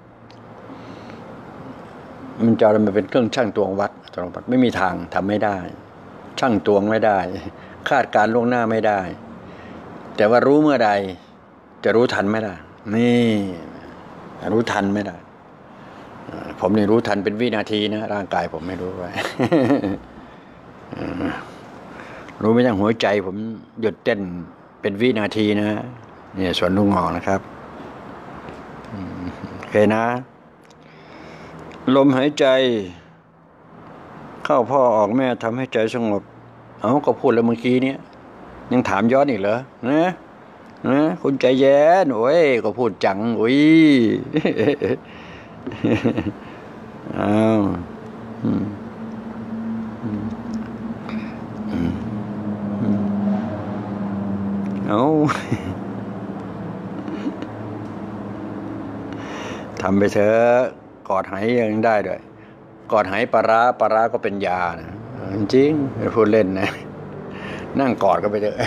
มันจะมาเป็นเครื่องชั่งตวงวัดอัตโนมัติไม่มีทางทำไม่ได้ชั่งตวงไม่ได้คาดการล่วงหน้าไม่ได้แต่ว่ารู้เมื่อใดจะรู้ทันไม่ได้นี่รู้ทันไม่ได้ผมนี่รู้ทันเป็นวินาทีนะร่างกายผมไม่รู้ไว้ รู้ไม่ยังหัวใจผมหยุดเต้นเป็นวินาทีนะนี่ส่วนลุงงอกนะครับโอเคนะลมหายใจเข้าพ่อออกแม่ทำให้ใจสงบก็พูดแล้วเมื่อกี้นี้ยังถามย้อนอีกเหรอนะคุณใจเย็นโอ้ยก็พูดจังโอ้ยทำไปเถอะกอดหายยังได้ด้วยกอดหายปลาร้าก็เป็นยานะจริงๆพูดเล่นนะนั่งกอดก็ไปเถอะ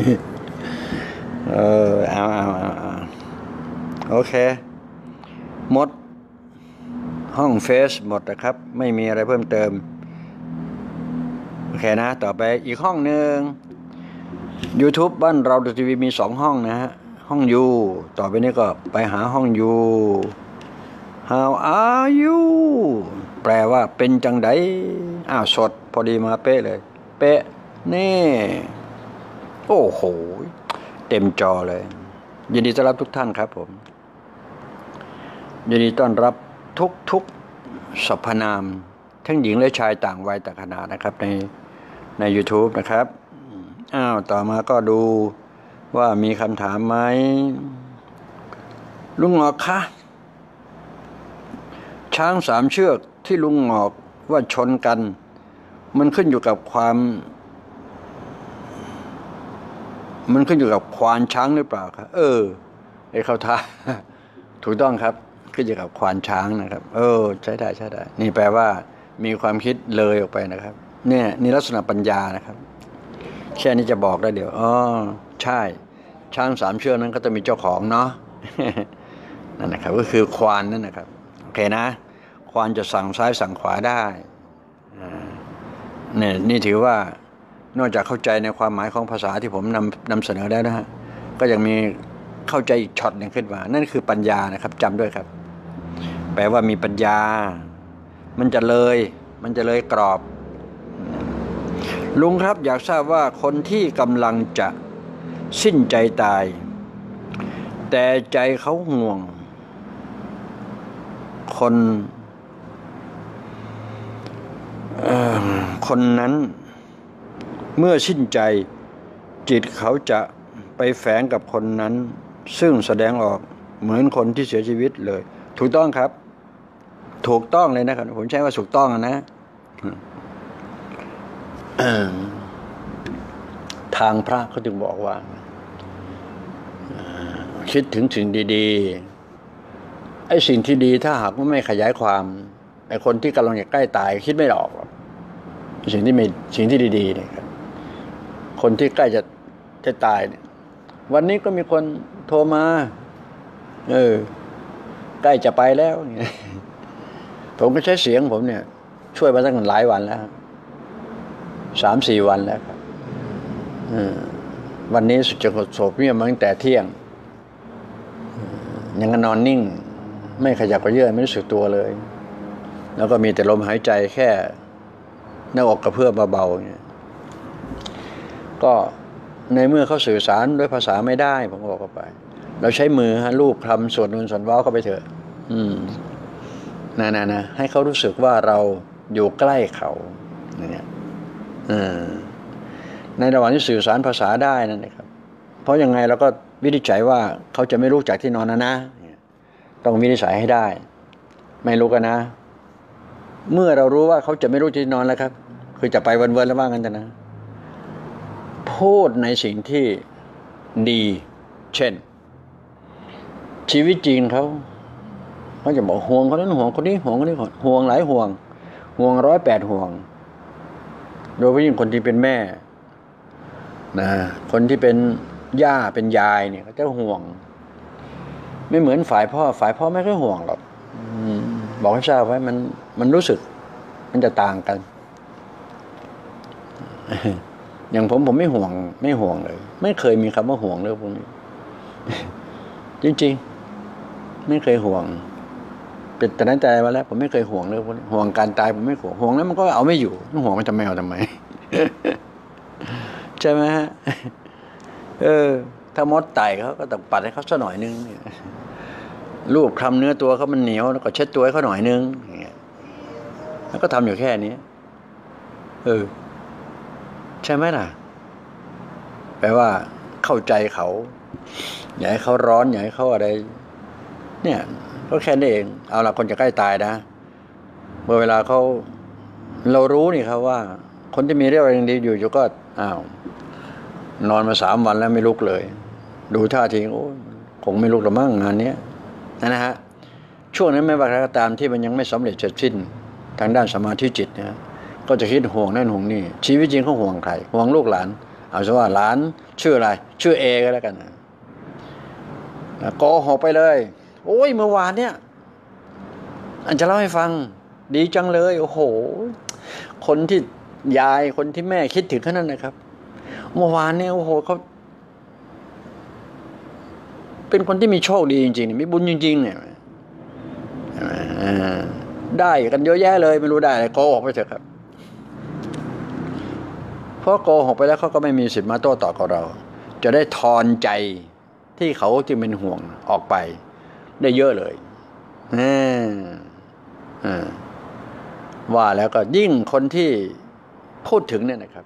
เอาโอเคหมดห้องเฟซหมดนะครับไม่มีอะไรเพิ่มเติมโอเคนะต่อไปอีกห้องหนึ่ง YouTube บ้านเราทีวีมี2ห้องนะฮะห้องยูต่อไปนี้ก็ไปหาห้องยู How are you แปลว่าเป็นจังไดสดพอดีมาเป๊ะเลยเป๊ะนี่โอ้โหเต็มจอเลยยินดีต้อนรับทุกท่านครับผมยินดีต้อนรับทุกสรรพนามทั้งหญิงและชายต่างวัยต่างขนาดนะครับใน YouTube นะครับต่อมาก็ดูว่ามีคำถามไหมลุงงอกคะช้าง3เชือกที่ลุงงอกว่าชนกันมันขึ้นอยู่กับควานช้างหรือเปล่าครับไอ้เข้าท่าถูกต้องครับขึ้นอยู่กับควานช้างนะครับใช่ได้นี่แปลว่ามีความคิดเลยออกไปนะครับเนี่ยนี่ลักษณะปัญญานะครับแค่นี้จะบอกได้เดี๋ยวใช่ช้าง3เชือกนั้นก็จะมีเจ้าของเนาะ นั่นนะครับก็คือควานนั่นนะครับโอเคนะควานจะสั่งซ้ายสั่งขวาได้นี่ถือว่านอกจากเข้าใจในความหมายของภาษาที่ผมนำเสนอแล้วนะฮะก็ยังมีเข้าใจอีกช็อตหนึ่งขึ้นมานั่นคือปัญญานะครับจำด้วยครับแปลว่ามีปัญญามันจะเลยกรอบลุงครับอยากทราบว่าคนที่กำลังจะสิ้นใจตายแต่ใจเขาห่วงคนนั้นเมื่อสิ้นใจจิตเขาจะไปแฝงกับคนนั้นซึ่งแสดงออกเหมือนคนที่เสียชีวิตเลยถูกต้องครับถูกต้องเลยนะครับผมใช้ว่าถูกต้องนะทางพระเขาถึงบอกว่าคิดถึงสิ่งดีๆไอ้สิ่งที่ดีถ้าหากว่าไม่ขยายความไอ้คนที่กำลังจะใกล้ตายคิดไม่ออกหรอกสิ่งที่ดีๆเนี่ยครับคนที่ใกล้จะตายเนี่ยวันนี้ก็มีคนโทรมาใกล้จะไปแล้วเนี่ยผมก็ใช้เสียงผมเนี่ยช่วยมาตั้งหลายวันแล้ว3-4 วันแล้วครับวันนี้สุดจะกดศพเนี่ยมาตั้งแต่เที่ยงยังนอนนิ่งไม่ขยับกระเยื่อไม่รู้สึกตัวเลยแล้วก็มีแต่ลมหายใจแค่หน้าอกกระเพื่อมเบาๆเนี่ยก็ในเมื่อเขาสื่อสารด้วยภาษาไม่ได้ผมก็บอกเขาไปเราใช้มือลูบคลำส่วนนูนส่วนเว้าเข้าไปเถอะนะให้เขารู้สึกว่าเราอยู่ใกล้เขาเนี่ยในระหว่างที่สื่อสารภาษาได้นั่นเองครับเพราะยังไงเราก็วินิจฉัยว่าเขาจะไม่ลุกจากที่นอนนะต้องวินิจฉัยให้ได้ไม่ลุกนะเมื่อเรารู้ว่าเขาจะไม่ลุกจากที่นอนแล้วครับคือจะไปวันๆแล้วว่างั้นนะพูดในสิ่งที่ดีเช่นชีวิตจริงเขาจะบอกห่วงคนนั้นห่วงคนนี้ห่วงคนนี้ห่วงหลายห่วง108ห่วงโดยเฉพาะยิ่งคนที่เป็นแม่นะคนที่เป็นย่าเป็นยายเนี่ยเขาจะห่วงไม่เหมือนฝ่ายพ่อไม่ค่อยห่วงหรอกบอกให้ทราบไว้มันรู้สึกมันจะต่างกันอย่างผมไม่ห่วงเลยไม่เคยมีคำว่าห่วงเรื่องพวกนี้จริงๆไม่เคยห่วงเป็นแต่นั้นแต่มาแล้วผมไม่เคยห่วงเรื่องพวกนี้ห่วงการตายผมไม่ห่วงแล้วมันก็เอาไม่อยู่ห่วงมันจะไม่เอาทำไมใช่ไหมฮะถ้ามดไต่เขาก็ต้องปัดให้เขาสักหน่อยนึงลูบคลำเนื้อตัวเขามันเหนียวแล้วก็เช็ดตัวให้เขาหน่อยนึงอย่างเงี้ยแล้วก็ทำอยู่แค่นี้ใช่ไหมล่ะแปลว่าเข้าใจเขาอย่าให้เขาร้อนอย่าให้เขาอะไรเนี่ยก็แค่นี้เองเอาล่ะคนจะใกล้ตายนะเมื่อเวลาเรารู้นี่ครับว่าคนที่มีเรี่ยวแรงดีอยู่ก็นอนมา3 วันแล้วไม่ลุกเลยดูท่าทีโอ้คงไม่ลุกหรอกมั้งงานนี้นะฮะช่วงนั้นไม่ว่าใครก็ตามที่มันยังไม่สำเร็จเสร็จสิ้นทางด้านสมาธิจิตนะก็จะคิดห่วงนั่นห่วงนี่ชีวิตจริงเขาห่วงใครห่วงลูกหลานเอาซะว่าหลานชื่ออะไรชื่อเอก็แล้วกันโกหกไปเลยโอ้ยเมื่อวานเนี่ยอันจะเล่าให้ฟังดีจังเลยโอ้โหคนที่ยายคนที่แม่คิดถึงขนาดนั้นนะครับเมื่อวานเนี่ยโอ้โหเขาเป็นคนที่มีโชคดีจริงๆมีบุญจริงๆเนี่ยได้กันเยอะแยะเลยไม่รู้ได้อะไรโกหกไปเถอะครับเพราะโกหกไปแล้วเขาก็ไม่มีสิทธิ์มาโต้ตอบกับเราจะได้ทอนใจที่เขาจึงเป็นห่วงออกไปได้เยอะเลยว่าแล้วก็ยิ่งคนที่พูดถึงเนี่ยนะครับ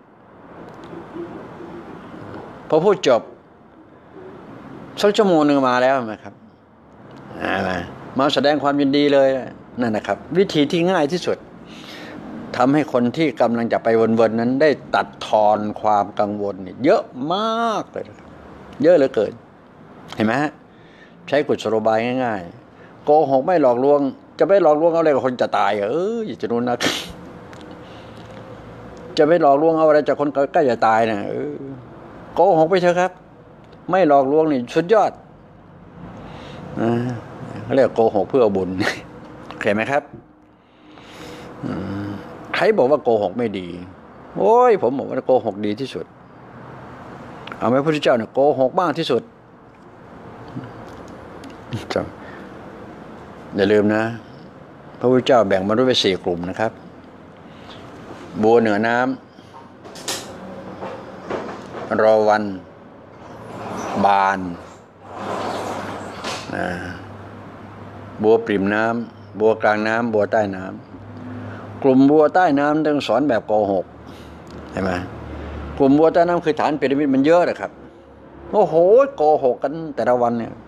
พอพูดจบสักชั่วโมงนึงมาแล้วนะครับมาแสดงความยินดีเลยนั่นนะครับวิธีที่ง่ายที่สุดทำให้คนที่กำลังจะไปวนๆนั้นได้ตัดทอนความกังวลเยอะมากเลยเยอะเหลือเกินเห็นไหมฮะใช้กุศโลบายง่ายๆโกหกไม่หลอกลวงจะไม่หลอกลวงเอาอะไรกับคนจะตายอย่าจะนู้นนะจะไม่หลอกลวงเอาอะไรจากคนใกล้จะตายนะโกหกไปเถอะครับไม่หลอกลวงนี่สุดยอดเขาเรียกโกหกเพื่อบุญเห็นไหมครับใครบอกว่าโกหกไม่ดีโอ้ยผมบอกว่าโกหกดีที่สุดเอาไหมพระพุทธเจ้าเนี่ยโกหกมากที่สุดอย่าลืมนะพระพุทธเจ้าแบ่งมนุษย์ไป4 กลุ่มนะครับบัวเหนือน้ำรอวันบานบัวปริ่มน้ำบัวกลางน้ำบัวใต้น้ำกลุ่มบัวใต้น้ำต้องสอนแบบโกหกใช่ไหมกลุ่มบัวใต้น้ำคือฐานพีระมิดมันเยอะนะครับโอ้โหโกหกกันแต่ละวันเนี่ย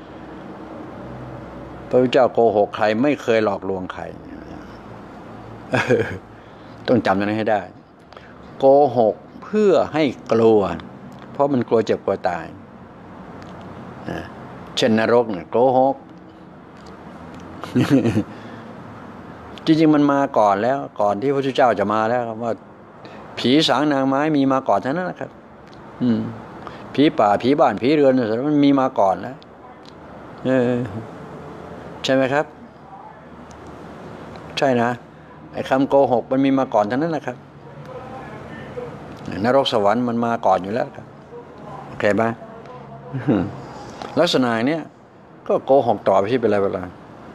พระพุทธเจ้าโกหกใครไม่เคยหลอกลวงใครต้องจำนั้นให้ได้โกหกเพื่อให้กลัวเพราะมันกลัวเจ็บกลัวตายเช่นนรกเนี่ยโกหก จริงๆมันมาก่อนแล้วก่อนที่พระพุทธเจ้าจะมาแล้วว่าผีสางนางไม้มีมาก่อนทั้งนั้นนะครับผีป่าผีบ้านผีเรือนมันมีมาก่อนแล้วใช่ไหมครับใช่นะไอ้คำโกหกมันมีมาก่อนทั้งนั้นนะครับนรกสวรรค์มันมาก่อนอยู่แล้วครับโอเคไหมลักษณะเนี้ยก็โกหกต่อไปที่เป็นไรเวลา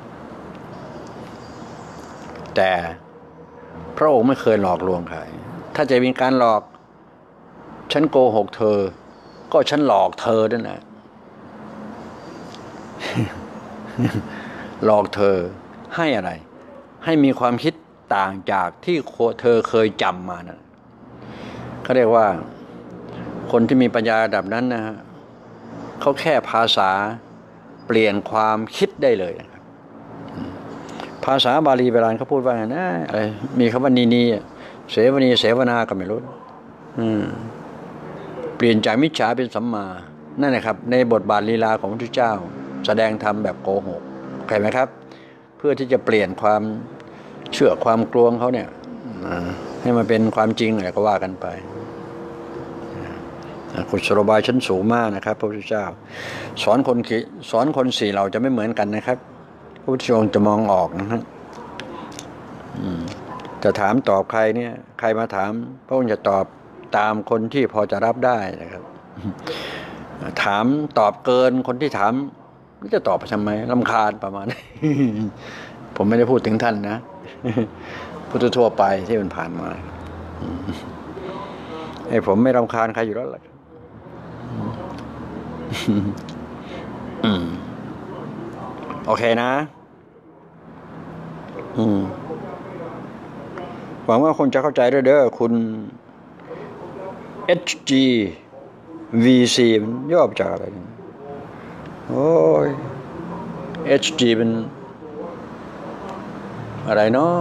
แต่พระองค์ไม่เคยหลอกลวงใครถ้าจะมีการหลอกฉันโกหกเธอก็ฉันหลอกเธอนั่นแหละ หลอกเธอให้อะไรให้มีความคิดต่างจากที่เธอเคยจำมานะเขาเรียกว่าคนที่มีปัญญาระดับนั้นนะฮะเขาแค่ภาษาเปลี่ยนความคิดได้เลยนะครับภาษาบาลีโบราณเขาพูดว่าไงนะอะไรมีคำว่านีเสวนีเสวนาก็ไม่รู้เปลี่ยนจากมิจฉาเป็นสัมมานั่นแหละครับในบทบาทลีลาของพระพุทธเจ้าแสดงธรรมแบบโกหกเข้าใจไหมครับเพื่อที่จะเปลี่ยนความเชื่อความกลวงเขาเนี่ยให้มันเป็นความจริงอะไรก็ว่ากันไปกุศโลบายชั้นสูงมากนะครับพระพุทธเจ้าสอนคนสี่เราจะไม่เหมือนกันนะครับพระพุทธองค์จะมองออกนะฮะจะถามตอบใครเนี่ยใครมาถามพระองค์จะตอบตามคนที่พอจะรับได้นะครับถามตอบเกินคนที่ถามจะตอบไปทำไมรำคาญประมาณ ผมไม่ได้พูดถึงท่านนะพูดทั่วไปที่มันผ่านมาไอ้ผมไม่รำคาญใครอยู่แล้วล่ะโอเคนะหวังว่าคนจะเข้าใจเด้อคุณ HG VC มันย่อมาจากอะไรโอ้ย HG เป็นอะไรเนาะ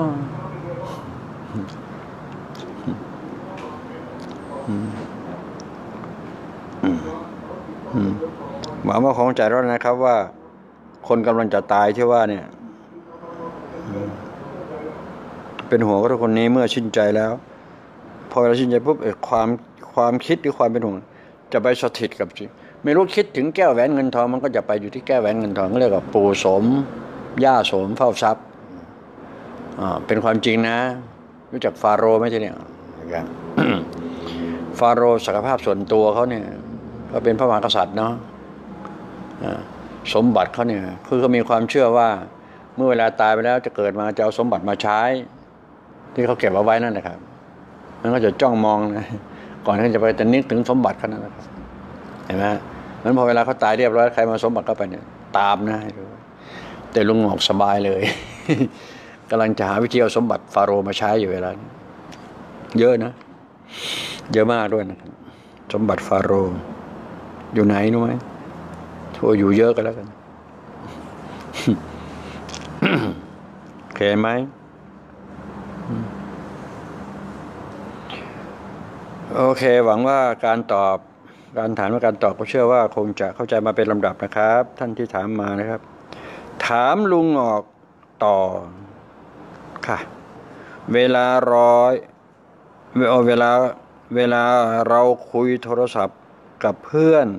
หวังว่าคงใจร้อนนะครับว่าคนกำลังจะตายที่ว่าเนี่ยเป็นห่วงกับทุกคนนี้เมื่อสิ้นใจแล้วพอเราสิ้นใจปุ๊บความคิดหรือความเป็นห่วงจะไปสถิตกับจิตไม่รู้คิดถึงแก้วแหวนเงินทองมันก็จะไปอยู่ที่แก้วแหวนเงินทองเรียกว่าปู่โสมย่าโสมเฝ้าทรัพย์เป็นความจริงนะรู้จักฟาโรห์ไหมทีเนี่ยฟาโรห์ศักยภาพส่วนตัวเขาเนี่ยก็เป็นพระมหากษัตริย์เนาะสมบัติเขาเนี่ยคือเขามีความเชื่อว่าเมื่อเวลาตายไปแล้วจะเกิดมาจะเอาสมบัติมาใช้ที่เขาเก็บเอาไว้นั่นแหละครับมันก็จะจ้องมองนะก่อนที่จะไปจะนึกถึงสมบัติเขานั่นแหละครับเห็นไหมนั้นพอเวลาเขาตายเรียบร้อยใครมาสมบัติเข้าไปเนี่ยตามนะแต่ลุงหงอกสบายเลยกำลังจะหาวิธีเอาสมบัติฟาโรห์มาใช้อยู่เวลาเยอะนะเยอะมากด้วยนะสมบัติฟาโรห์อยู่ไหนรู้ไหมทั่วอยู่เยอะกันแล้วกันโอเคไหมโอเคหวังว่าการถามว่าการตอบก็เชื่อว่าคงจะเข้าใจมาเป็นลำดับนะครับท่านที่ถามมานะครับถามลุงออกต่อค่ะเวลาเราคุยโทรศัพท์กับเพื่อน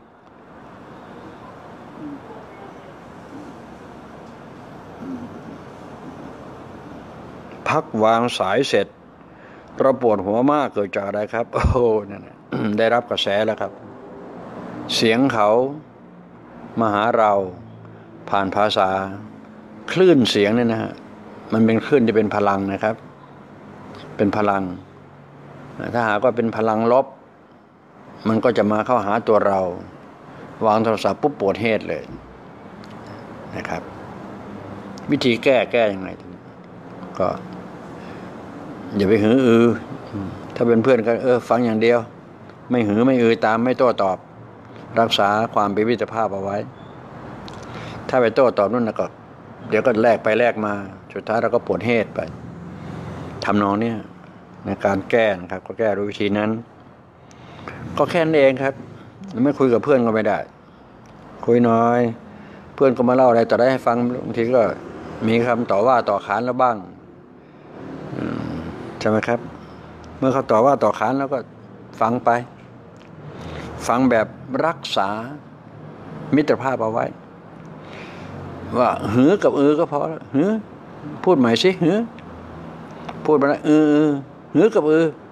พักวางสายเสร็จเราปวดหัวมากเกิดจากอะไรครับโอ้นั่นได้รับกระแสแล้วครับเสียงเขามาหาเราผ่านภาษาคลื่นเสียงเนี่ยนะฮะมันเป็นคลื่นที่เป็นพลังนะครับเป็นพลังถ้าหากว่าเป็นพลังลบมันก็จะมาเข้าหาตัวเราวางโทรศัพท์ปุ๊บปวดเหตุเลยนะครับวิธีแก้ยังไงก็อย่าไปหืออือถ้าเป็นเพื่อนกันฟังอย่างเดียวไม่หือไม่อือตามไม่โต้ตอบรักษาความเป็นมิตรภาพเอาไว้ถ้าไปโต้ตอบนู่นก็เดี๋ยวก็แลกไปแลกมาสุดท้ายเราก็ปวดเหตุไปทำนองเนี่ยในการแก้นะครับก็แก้ด้วยวิธีนั้นก็แค่นั้นเองครับไม่คุยกับเพื่อนก็ไม่ได้คุยน้อยเพื่อนก็มาเล่าอะไรต่อได้ให้ฟังบางทีก็มีคำต่อว่าต่อขานแล้วบ้างใช่ไหมครับมื่อเขาต่อว่าต่อขานแล้วก็ฟังไปฟังแบบรักษามิตรภาพเอาไว้ว่าหือกับก็พอแล้วหือพูดใหม่สิหือพูดมาแล้วหือกับ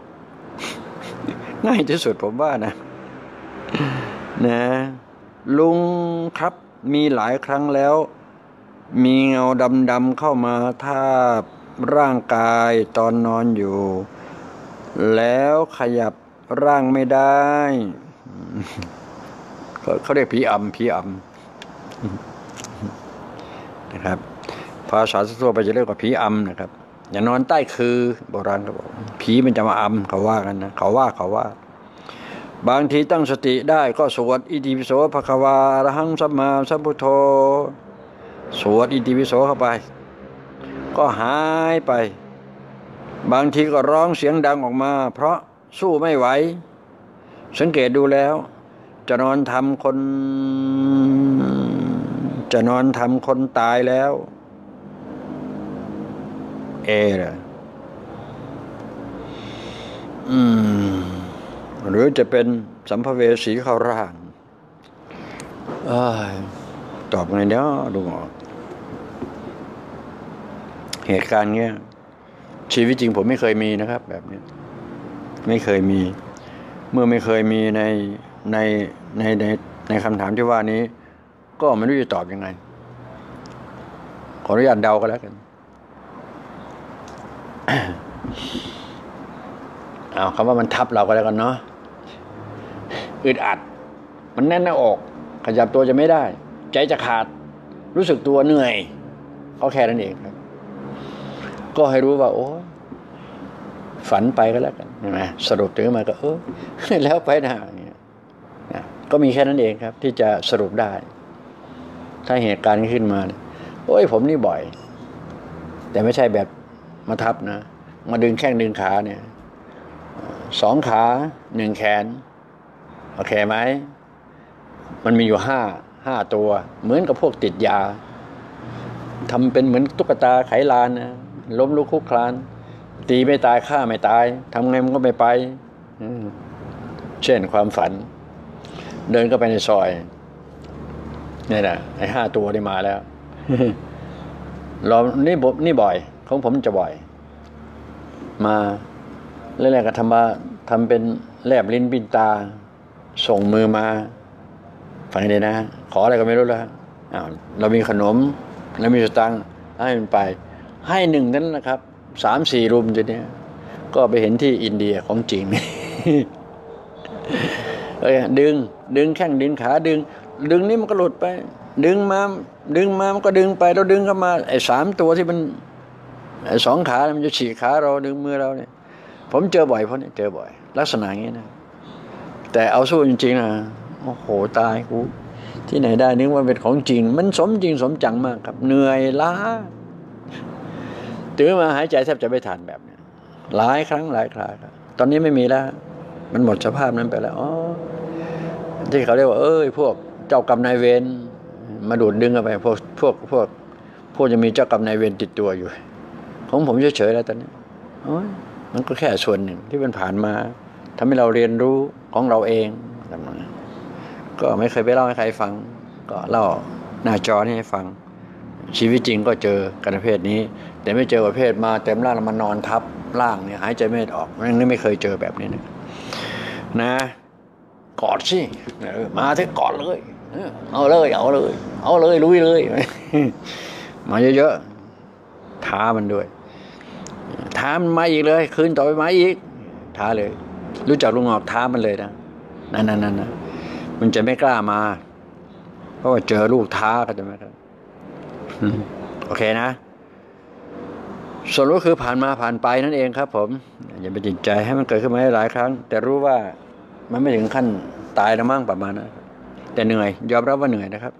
ง่ายที่สุดผมว่านะลุงครับมีหลายครั้งแล้วมีเงาดำๆเข้ามาทาบร่างกายตอนนอนอยู่แล้วขยับร่างไม่ได้เขาเรียกผีอำนะครับภาษาทั่วไปจะเรียกว่าผีอำนะครับอย่านอนใต้คือโบราณเขาบอกผีมันจะมาอำเขาว่ากันนะเขาว่าบางทีตั้งสติได้ก็สวดอิติปิโสภควาอะระหังสัมมาสัมพุทโธสวดอิติปิโสเข้าไปก็หายไปบางทีก็ร้องเสียงดังออกมาเพราะสู้ไม่ไหวสังเกตดูแล้วจะนอนทำคนตายแล้วล่ะหรือจะเป็นสัมภเวสีเข้าร่างตอบไงเนาะดูออกเหตุการณ์เงี้ยชีวิตจริงผมไม่เคยมีนะครับแบบนี้ไม่เคยมีเมื่อไม่เคยมีในคำถามที่ว่านี้ก็ไม่รู้จะตอบยังไงขออนุญาตเดาก็แล้วกันเอาคำว่ามันทับเราก็แล้วกันเนาะอึดอัดมันแน่นหน้าอกขยับตัวจะไม่ได้ใจจะขาดรู้สึกตัวเหนื่อยเขาแค่นั้นเองครับก็ให้รู้ว่าโอ้ฝันไปก็แล้วกันใช่ไหมสรุปถึงมาก็แล้วไปนะก็มีแค่นั้นเองครับที่จะสรุปได้ถ้าเหตุการณ์ขึ้นมาผมนี่บ่อยแต่ไม่ใช่แบบมาทับนะมาดึงแข้งดึงขาเนี่ย2 ขา 1 แขนโอเคไหมมันมีอยู่5 ตัวเหมือนกับพวกติดยาทำเป็นเหมือนตุ๊กตาไขลานนะล้มลุกคลุกคลานตีไม่ตายฆ่าไม่ตายทำไงมันก็ไม่ไปเช่นความฝันเดินเข้าไปในซอยนี่แหละไอ้5 ตัวนี่มาแล้วเรานี่บ่อยของผมจะบ่อยมาแรกๆก็ทำเป็นแลบลิ้นปิ้นตาส่งมือมาฟังเลยนะขออะไรก็ไม่รู้แล้วเรามีขนมแล้วมีสตังค์ให้มันไปให้1นั้นนะครับ3-4 รุมทีเนี้ยก็ไปเห็นที่อินเดียของจริงดึงแข้งดึงขาดึงนี่มันก็หลุดไปดึงมามันก็ดึงไปเราดึงเข้ามาไอ้3 ตัวที่มัน2 ขามันจะฉีกขาเราดึงมือเราเนี่ยผมเจอบ่อยเพราะเนี่ยเจอบ่อยลักษณะอย่างนี้นะแต่เอาสู้จริงๆนะโอ้โหตายกูที่ไหนได้นึกว่าเป็นของจริงมันสมจริงสมจังมากครับเหนื่อยล้าตื่นมาหายใจแทบจะไม่ทันแบบนี้หลายครั้งครับตอนนี้ไม่มีแล้วมันหมดสภาพนั้นไปแล้วที่เขาเรียกว่าพวกเจ้ากรรมนายเวรมาดูดดึงเข้าไปพวกจะมีเจ้ากรรมนายเวรติดตัวอยู่ของผมเฉยๆแล้วตอนนี้มันก็แค่ส่วนหนึ่งที่มันผ่านมาทำให้เราเรียนรู้ของเราเองก็ไม่เคยไปเล่าให้ใครฟังก็เล่าหน้าจอนี่ให้ฟังชีวิตจริงก็เจอกันประเภทนี้แต่ไม่เจอประเภทมาเต็มร่างแล้วมานอนทับร่างเนี่ยหายใจไม่ออกนี่ไม่เคยเจอแบบนี้นะกอดสิมาที่กอดเลยเอาเลยลุยเลยมาเยอะๆท้ามันด้วยท้ามันมาอีกเลยคืนต่อไปมาอีกท้าเลยรู้จักลุงงอกท้ามันเลยนะนั่นมันจะไม่กล้ามาเพราะว่าเจอลูกท้าก็จะไม่ครับโอเคนะส่วนก็คือผ่านมาผ่านไปนั่นเองครับผมอย่าไปติดใจให้มันเกิดขึ้นมาหลายครั้งแต่รู้ว่ามันไม่ถึงขั้นตายแล้วมั่งประมาณนั้นแต่เหนื่อยยอมรับว่าเหนื่อยนะครับ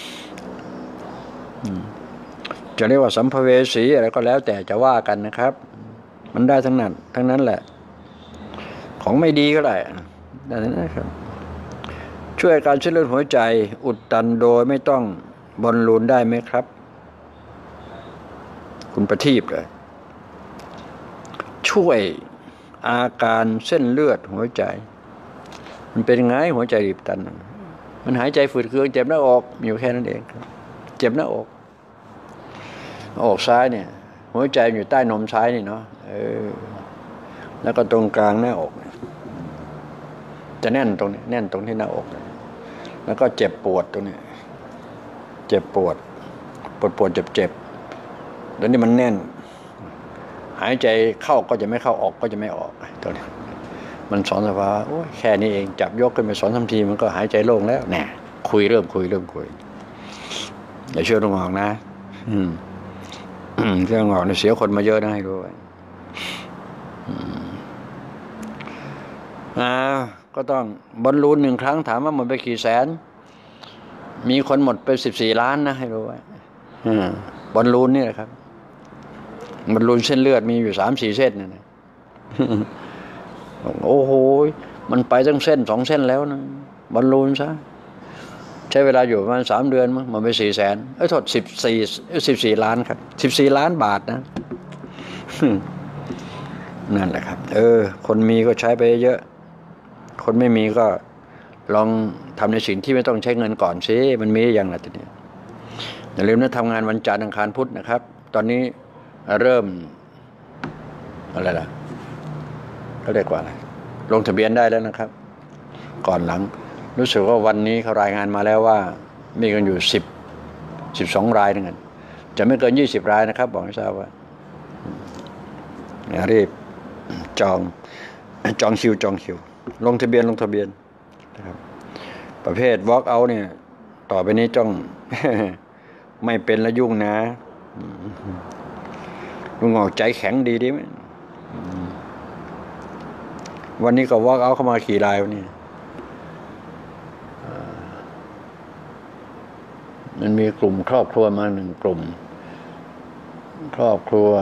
จะเรียกว่าสัมภเวสีอะไรก็แล้วแต่จะว่ากันนะครับมันได้ทั้งนั้นแหละของไม่ดีก็ได้ดังนั้นนะครับช่วยการช่วยเลือดหัวใจอุดตันโดยไม่ต้องบอลลูนได้ไหมครับคุณประทีปเลยช่วยอาการเส้นเลือดหัวใจมันเป็นไงหัวใจรีบตันมันหายใจฝืดเคืองเจ็บหน้าอกอยู่แค่นั้นเองครับเจ็บหน้าอกซ้ายเนี่ยหัวใจอยู่ใต้นมซ้ายนี่เนาะแล้วก็ตรงกลางหน้าอกจะแน่นตรงนี้แน่นตรงที่หน้าอกแล้วก็เจ็บปวดตรงนี้เจ็บปวดเจ็บแล้วนี่มันแน่นหายใจเข้าก็จะไม่เข้าออกก็จะไม่ออกตรงนี้มันสอนสภาวะโอ้ยแค่นี้เองจับยกขึ้นไป2-3 ทีมันก็หายใจโล่งแล้วแน่เริ่มคุยอย่าเชื่อลุงหอกนะเรื่องหอกเนี่ยเสียคนมาเยอะนะให้รู้ไว้ก็ต้องบอลลูน1 ครั้งถามว่าหมดไปกี่แสนมีคนหมดไป14 ล้านนะให้รู้ไว้บอลลูนนี่แหละครับบอลลูนเส้นเลือดมีอยู่3-4 เส้นนะโอ้โหมันไปตั้งเส้น2 เส้นแล้วนะบอลลูนซะใช้เวลาอยู่ประมาณ3 เดือนมั้งมันไป4 แสนโทษ14 ล้านครับ14 ล้านบาทนะนั่นแหละครับคนมีก็ใช้ไปเยอะคนไม่มีก็ลองทำในสิ่งที่ไม่ต้องใช้เงินก่อนสิมันมีอย่างไรทีนี้อย่าลืมนะทำงานวันจันทร์อังคารพุธนะครับตอนนี้เริ่มอะไรล่ะเขาเรียกว่าอะไรลงทะเบียนได้แล้วนะครับก่อนหลังรู้สึกว่าวันนี้เขารายงานมาแล้วว่ามีกันอยู่12 รายนึงจะไม่เกิน20 รายนะครับบอกให้ทราบว่ารีบจองคิวลงทะเบียนนะครับประเภท walk out เนี่ยต่อไปนี้จ้อง ไม่เป็นละยุ่งนะลุงออกใจแข็งดีไหมวันนี้ก็ walk out เข้ามาขี่รายวันนี้มันมีกลุ่มครอบครัวมา1 กลุ่มครอบครัว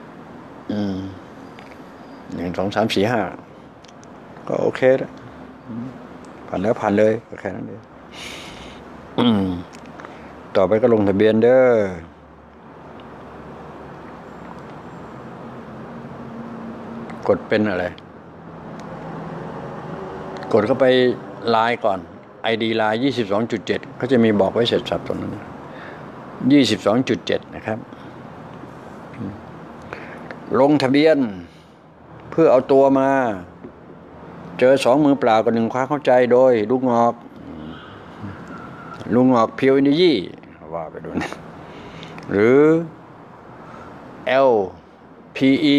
1 2 3 4 5ก็โอเคแล้วผ่านเลยก็แค่นั้นเองต่อไปก็ลงทะเบียนเด้อกดเป็นอะไรกดเข้าไปไลน์ก่อน ID ไลน์ 22.7 เขาจะมีบอกไว้เสร็จสับตรงนั้น 22.7 นะครับลงทะเบียนเพื่อเอาตัวมาเจอ2 มือเปล่ากับ1 ความเข้าใจโดยลุงงอกเพียวอินดี้ว่าไปดูนะหรือ LPE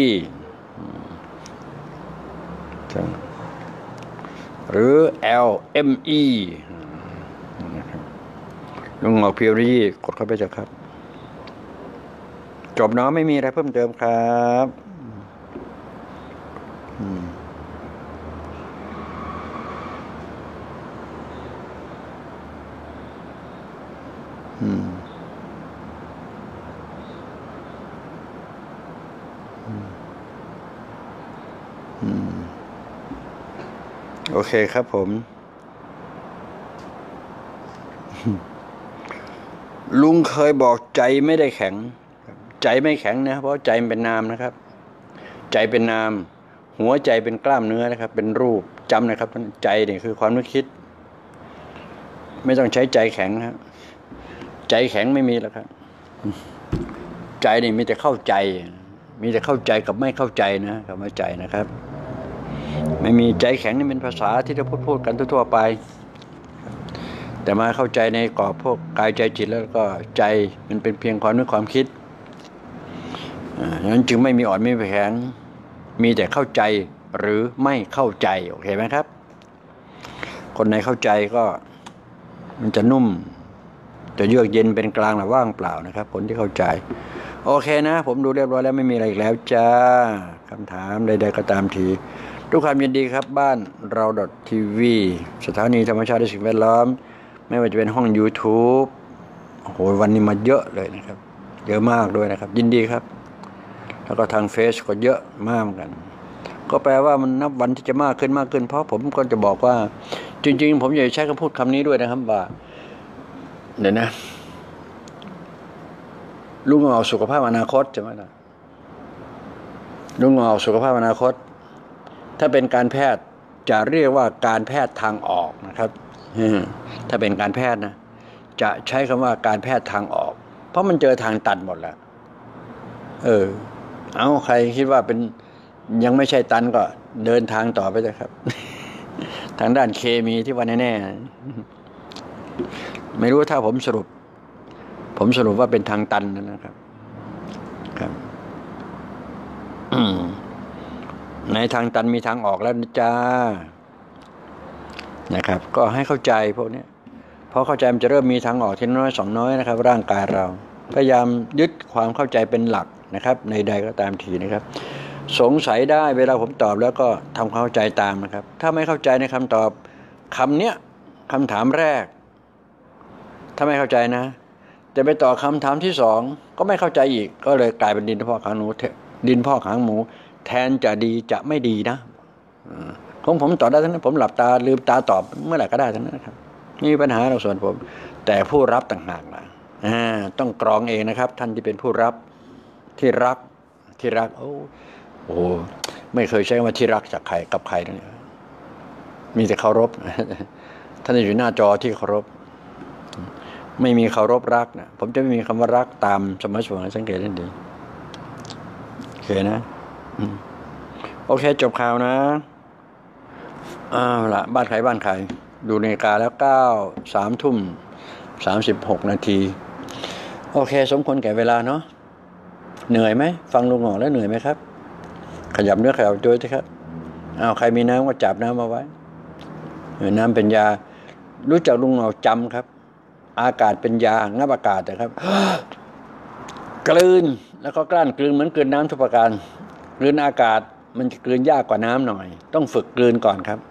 หรือ LME ลุงงอกเพียวอินดี้กดเข้าไปเถอะครับจบเนาะไม่มีอะไรเพิ่มเติมครับโอเคครับผมลุงเคยบอกใจไม่ได้แข็งใจไม่แข็งนะเพราะใจมันเป็นนามนะครับใจเป็นนามหัวใจเป็นกล้ามเนื้อนะครับเป็นรูปจำนะครับใจนี่คือความนึกคิดไม่ต้องใช้ใจแข็งครับใจแข็งไม่มีแล้วครับใจนี่มีแต่เข้าใจกับไม่เข้าใจนะคำว่าใจนะครับไม่มีใจแข็งนี่เป็นภาษาที่เราพูดกันทั่วๆไปแต่มาเข้าใจในกรอบพวกกายใจจิตแล้วก็ใจมันเป็นเพียงความนึกความคิดฉะนั้นจึงไม่มีอ่อนไม่มีแข็งมีแต่เข้าใจหรือไม่เข้าใจโอเคไหมครับคนไหนเข้าใจก็มันจะนุ่มจะเยือกเย็นเป็นกลางหรือว่างเปล่านะครับคนที่เข้าใจโอเคนะผมดูเรียบร้อยแล้วไม่มีอะไรอีกแล้วจ้าคำถามใดๆก็ตามทีทุกความยินดีครับบ้านเรา.tv สถานีธรรมชาติและสิ่งแวดล้อมไม่ว่าจะเป็นห้อง YouTube โอ้โหวันนี้มาเยอะเลยนะครับเยอะมากด้วยนะครับยินดีครับแล้วก็ทางเฟซก็เยอะมากเหมือนกันก็แปลว่ามันนับวันที่จะมากขึ้นเพราะผมก็จะบอกว่าจริงๆผมอยากใช้คำพูดคำนี้ด้วยนะครับว่าเดี๋ยวนะลุงเอาสุขภาพอนาคตใช่ไหมล่ะลุงเอาสุขภาพอนาคตถ้าเป็นการแพทย์จะเรียกว่าการแพทย์ทางออกนะครับถ้าเป็นการแพทย์นะจะใช้คำว่าการแพทย์ทางออกเพราะมันเจอทางตันหมดแล้วเอาใครคิดว่าเป็นยังไม่ใช่ตันก็เดินทางต่อไปเลยครับ ทางด้านเคมีที่ว่าแน่ๆไม่รู้ถ้าผมสรุปว่าเป็นทางตันนะครับครับในทางตันมีทางออกแล้วนะจ๊ะนะครับก็ให้เข้าใจพวกนี้พอเข้าใจมันจะเริ่มมีทางออกทีน้อยสองน้อยนะครับร่างกายเราพยายามยึดความเข้าใจเป็นหลักนะครับในใดก็ตามทีนะครับสงสัยได้เวลาผมตอบแล้วก็ทำความเข้าใจตามนะครับถ้าไม่เข้าใจในคำตอบคำเนี้ยคำถามแรกถ้าไม่เข้าใจนะจะไปต่อคำถามที่สองก็ไม่เข้าใจอีกก็เลยกลายเป็นดินพอกหางหมู แทนจะดีจะไม่ดีนะของผมตอบได้ทั้งนั้นผมหลับตาลืมตาตอบเมื่อไหร่ก็ได้ทั้งนั้นครับไม่มีปัญหาเราส่วนผมแต่ผู้รับต่างหากล่ะต้องกรองเองนะครับท่านที่เป็นผู้รับที่รักโอ้ไม่เคยใช้คำว่าที่รักจากใครกับใครนั่นมีแต่เคารพท่านอยู่หน้าจอที่เคารพไม่มีเคารพรักนะผมจะไม่มีคำว่ารักตามสมัยสมัยสังเกตได้ดีโอเคนะโอเคจบข่าวนะละบ้านใครดูนาฬิกาแล้ว3:36 นาทีโอเคสมควรแก่เวลาเนาะเหนื่อยไหมฟังลุงหงอกแล้วเหนื่อยไหมครับขยับเนื้อขยับตัวสิครับใครมีน้ำก็จับน้ำมาไว้น้ำเป็นยารู้จักลุงหงอกจำครับอากาศเป็นยางับอากาศนะครับ กลืนแล้วก็กลั้นกลืนเหมือนกลืนน้ำทุกประการกลืนอากาศมันจะกลืนยากกว่าน้ำหน่อยต้องฝึกกลืนก่อนครับ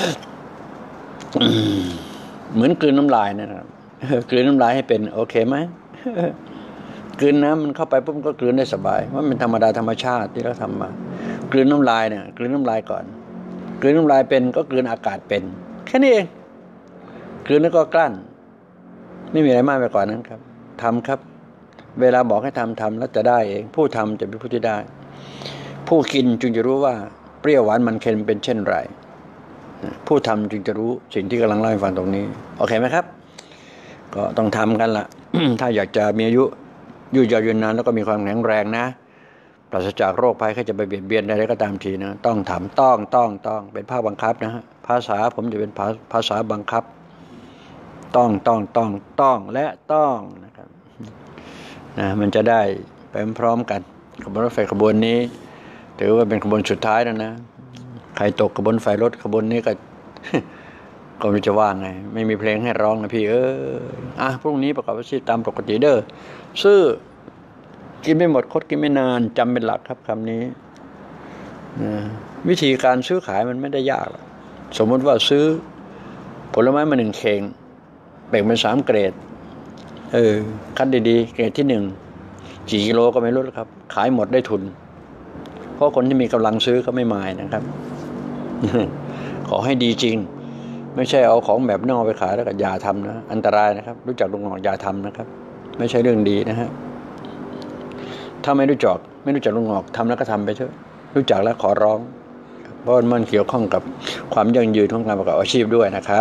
เหมือนกลืนน้ำลายนะครับกลืนน้ำลายให้เป็นโอเคไหม กลืนน้ำมันเข้าไปปุ๊บก็กลืนได้สบายว่ามันธรรมดาธรรมชาติที่เราทำมากลืนน้ำลายเนี่ยกลืนน้ำลายก่อนกลืนน้ำลายเป็นก็กลืนอากาศเป็นแค่นี้เองกลืนแล้วก็กลั้นไม่มีอะไรมากไปกว่านั้นครับทำครับเวลาบอกให้ทำแล้วจะได้เองผู้ทำจะเป็นผู้ที่ได้ผู้กินจึงจะรู้ว่าเปรี้ยวหวานมันเค็มเป็นเช่นไรผู้ทำจึงจะรู้สิ่งที่กำลังเล่าให้ฟังตรงนี้โอเคไหมครับก็ต้องทำกันละ ถ้าอยากจะมีอายุยืดยาวยืนนานแล้วก็มีความแข็งแรงนะปราศจากโรคภัยก็จะไปเบียดเบียนอะไรก็ตามทีนะต้องทำต้องเป็นภาคบังคับนะฮะภาษาผมจะเป็นภาษาบังคับต้องและต้องนะครับนะมันจะได้ไปพร้อมกันขบวนรถไฟขบวนนี้ถือว่าเป็นขบวนสุดท้ายแล้วนะใครตกขบวนไฟรถขบวนนี้ก็ ก็ไม่จะว่าไงไม่มีเพลงให้ร้องนะพี่พรุ่งนี้ประกอบอาชีพตามปกติเด้อซื้อกินไม่หมดคดกินไม่นานจำเป็นหลักครับคำนี้วิธีการซื้อขายมันไม่ได้ยากสมมติว่าซื้อผลไม้มา1 เข่งแบ่งเป็น3 เกรดคัดดีๆเกรดที่1กี่กิโลก็ไม่รู้ครับขายหมดได้ทุนเพราะคนที่มีกำลังซื้อเขาไม่มายนะครับ ขอให้ดีจริงไม่ใช่เอาของแบบนอกไปขายแล้วก็อย่าทำนะอันตรายนะครับรู้จักลุงหงอกอย่าทำนะครับไม่ใช่เรื่องดีนะฮะถ้าไม่รู้จักลุงหงอกทำแล้วก็ทำไปเถอะรู้จักแล้วขอร้องเพราะมันเกี่ยวข้องกับความยั่งยืนของการประกอบอาชีพด้วยนะครับ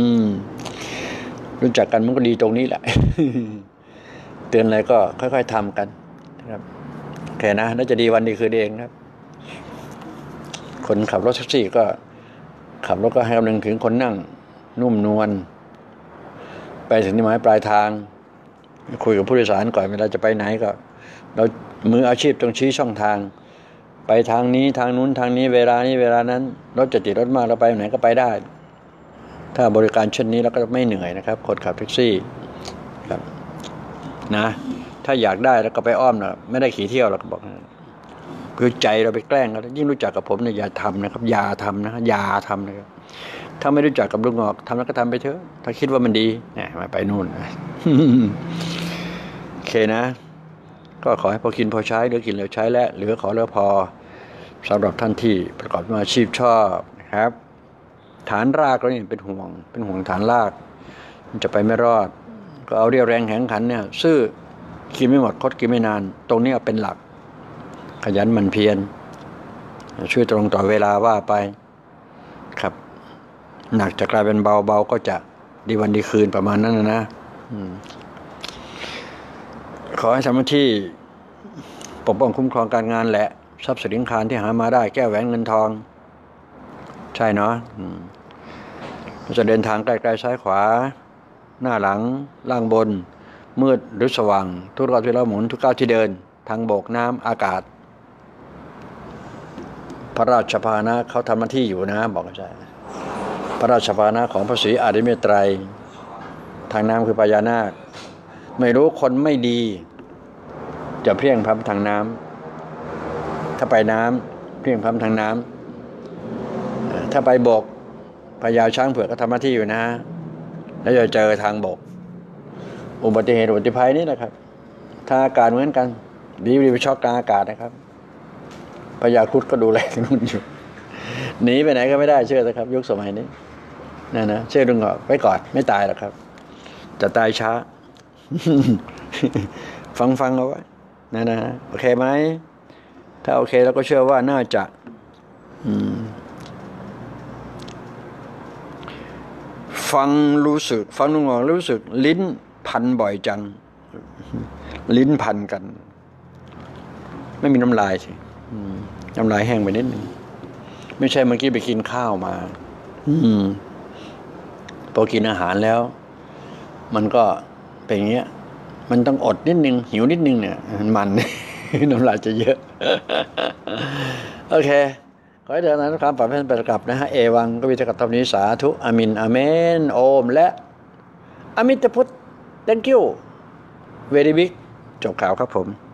รู้จักกันมันก็ดีตรงนี้แหละ เตือนอะไรก็ค่อยๆทำกันนะครับโอเคนะแล้วจะดีวันดีคืนเองครับคนขับรถแท็กซี่ก็ขับรถก็ให้คำนึงถึงคนนั่งนุ่มนวลไปถึงที่หมายปลายทางคุยกับผู้โดยสารก่อนเวลาจะไปไหนก็เรามืออาชีพต้องชี้ช่องทางไปทางนี้ทางนู้นทางนี้เวลานี้เวลานั้นรถจะติดรถมากเราไปไหนก็ไปได้ถ้าบริการเช่นนี้เราก็ไม่เหนื่อยนะครับคนขับแท็กซี่ครับนะถ้าอยากได้แล้วก็ไปอ้อมนะไม่ได้ขี่เที่ยวเราก็บอกคือใจเราไปแกล้งกันยิ่งรู้จักกับผมเนี่ยอย่าทำนะครับอย่าทำนะครับถ้าไม่รู้จักกับลุงหงอกทำแล้วก็ทำไปเถอะถ้าคิดว่ามันดีเนี่ยมาไปนู่น โอเคนะก็ขอให้พอกินพอใช้เหลือกินเหลือใช้และเหลือขอเหลือพอสำหรับท่านที่ประกอบอาชีพชอบนะครับฐานรากเราเนี่ยเป็นห่วงฐานรากมันจะไปไม่รอดก็เอาเรี่ยวแรงแข็งขันเนี่ยซื่อกินไม่หมดคดกินไม่นานตรงนี้เป็นหลักขยันหมั่นเพียรช่วยตรงต่อเวลาว่าไปครับหนักจะกลายเป็นเบาเบาก็จะดีวันดีคืนประมาณนั้นนะขอให้ทำหน้าที่ปกป้องคุ้มครองการงานและทรัพย์สินคารที่หามาได้แก้วแหวนเงินทองใช่เนาะจะเดินทางไกลๆซ้ายขวาหน้าหลังล่างบนมืดหรือสว่างทุกรอบที่เราหมุนทุกก้าวที่เดินทางบกน้ำอากาศพระราชพาหนะเขาทำหน้าที่อยู่นะบอกใช่พระราชพาหนะของพระศรีอาริเมตไตรทางน้ำคือพญานาคไม่รู้คนไม่ดีจะเพียงพล้ำทางน้ำถ้าไปน้ำเพียงพล้ำทางน้ำถ้าไปบกพญาช้างเผือกก็ทำหน้าที่อยู่นะแล้วจะเจอทางบกอุบัติเหตุอุบัติภัยนี่นะครับทางอากาศเหมือนกันดีไปช็อกกลางอากาศนะครับพญาครุฑก็ดูแลที่นู่นอยู่หนีไปไหนก็ไม่ได้เชื่อนะครับยุคสมัยนี้นะเชื่อดึงออกไว้ก่อนไม่ตายหรอกครับจะตายช้า ฟังเอาไว้นะโอเคไหมถ้าโอเคแล้วก็เชื่อว่าน่าจะฟังรู้สึกฟังลุงออกรู้สึกลิ้นพันบ่อยจังลิ้นพันกันไม่มีน้ำลายสิน้ำลายแห้งไปนิดนึงไม่ใช่เมื่อกี้ไปกินข้าวมาพอกินอาหารแล้วมันก็เป็นอย่างเงี้ยมันต้องอดนิดนึงหิวนิดนึงเนี่ยมัน น้ำลายจะเยอะ โอเคขอให้เดินนั้นความปลอดภัยเป็นประกับนะฮะเอวังก็วิจารณ์ตรงนี้สาธุอามินอาเมนโอมและอมิตพุทธ thank you very big จบข่าวครับผม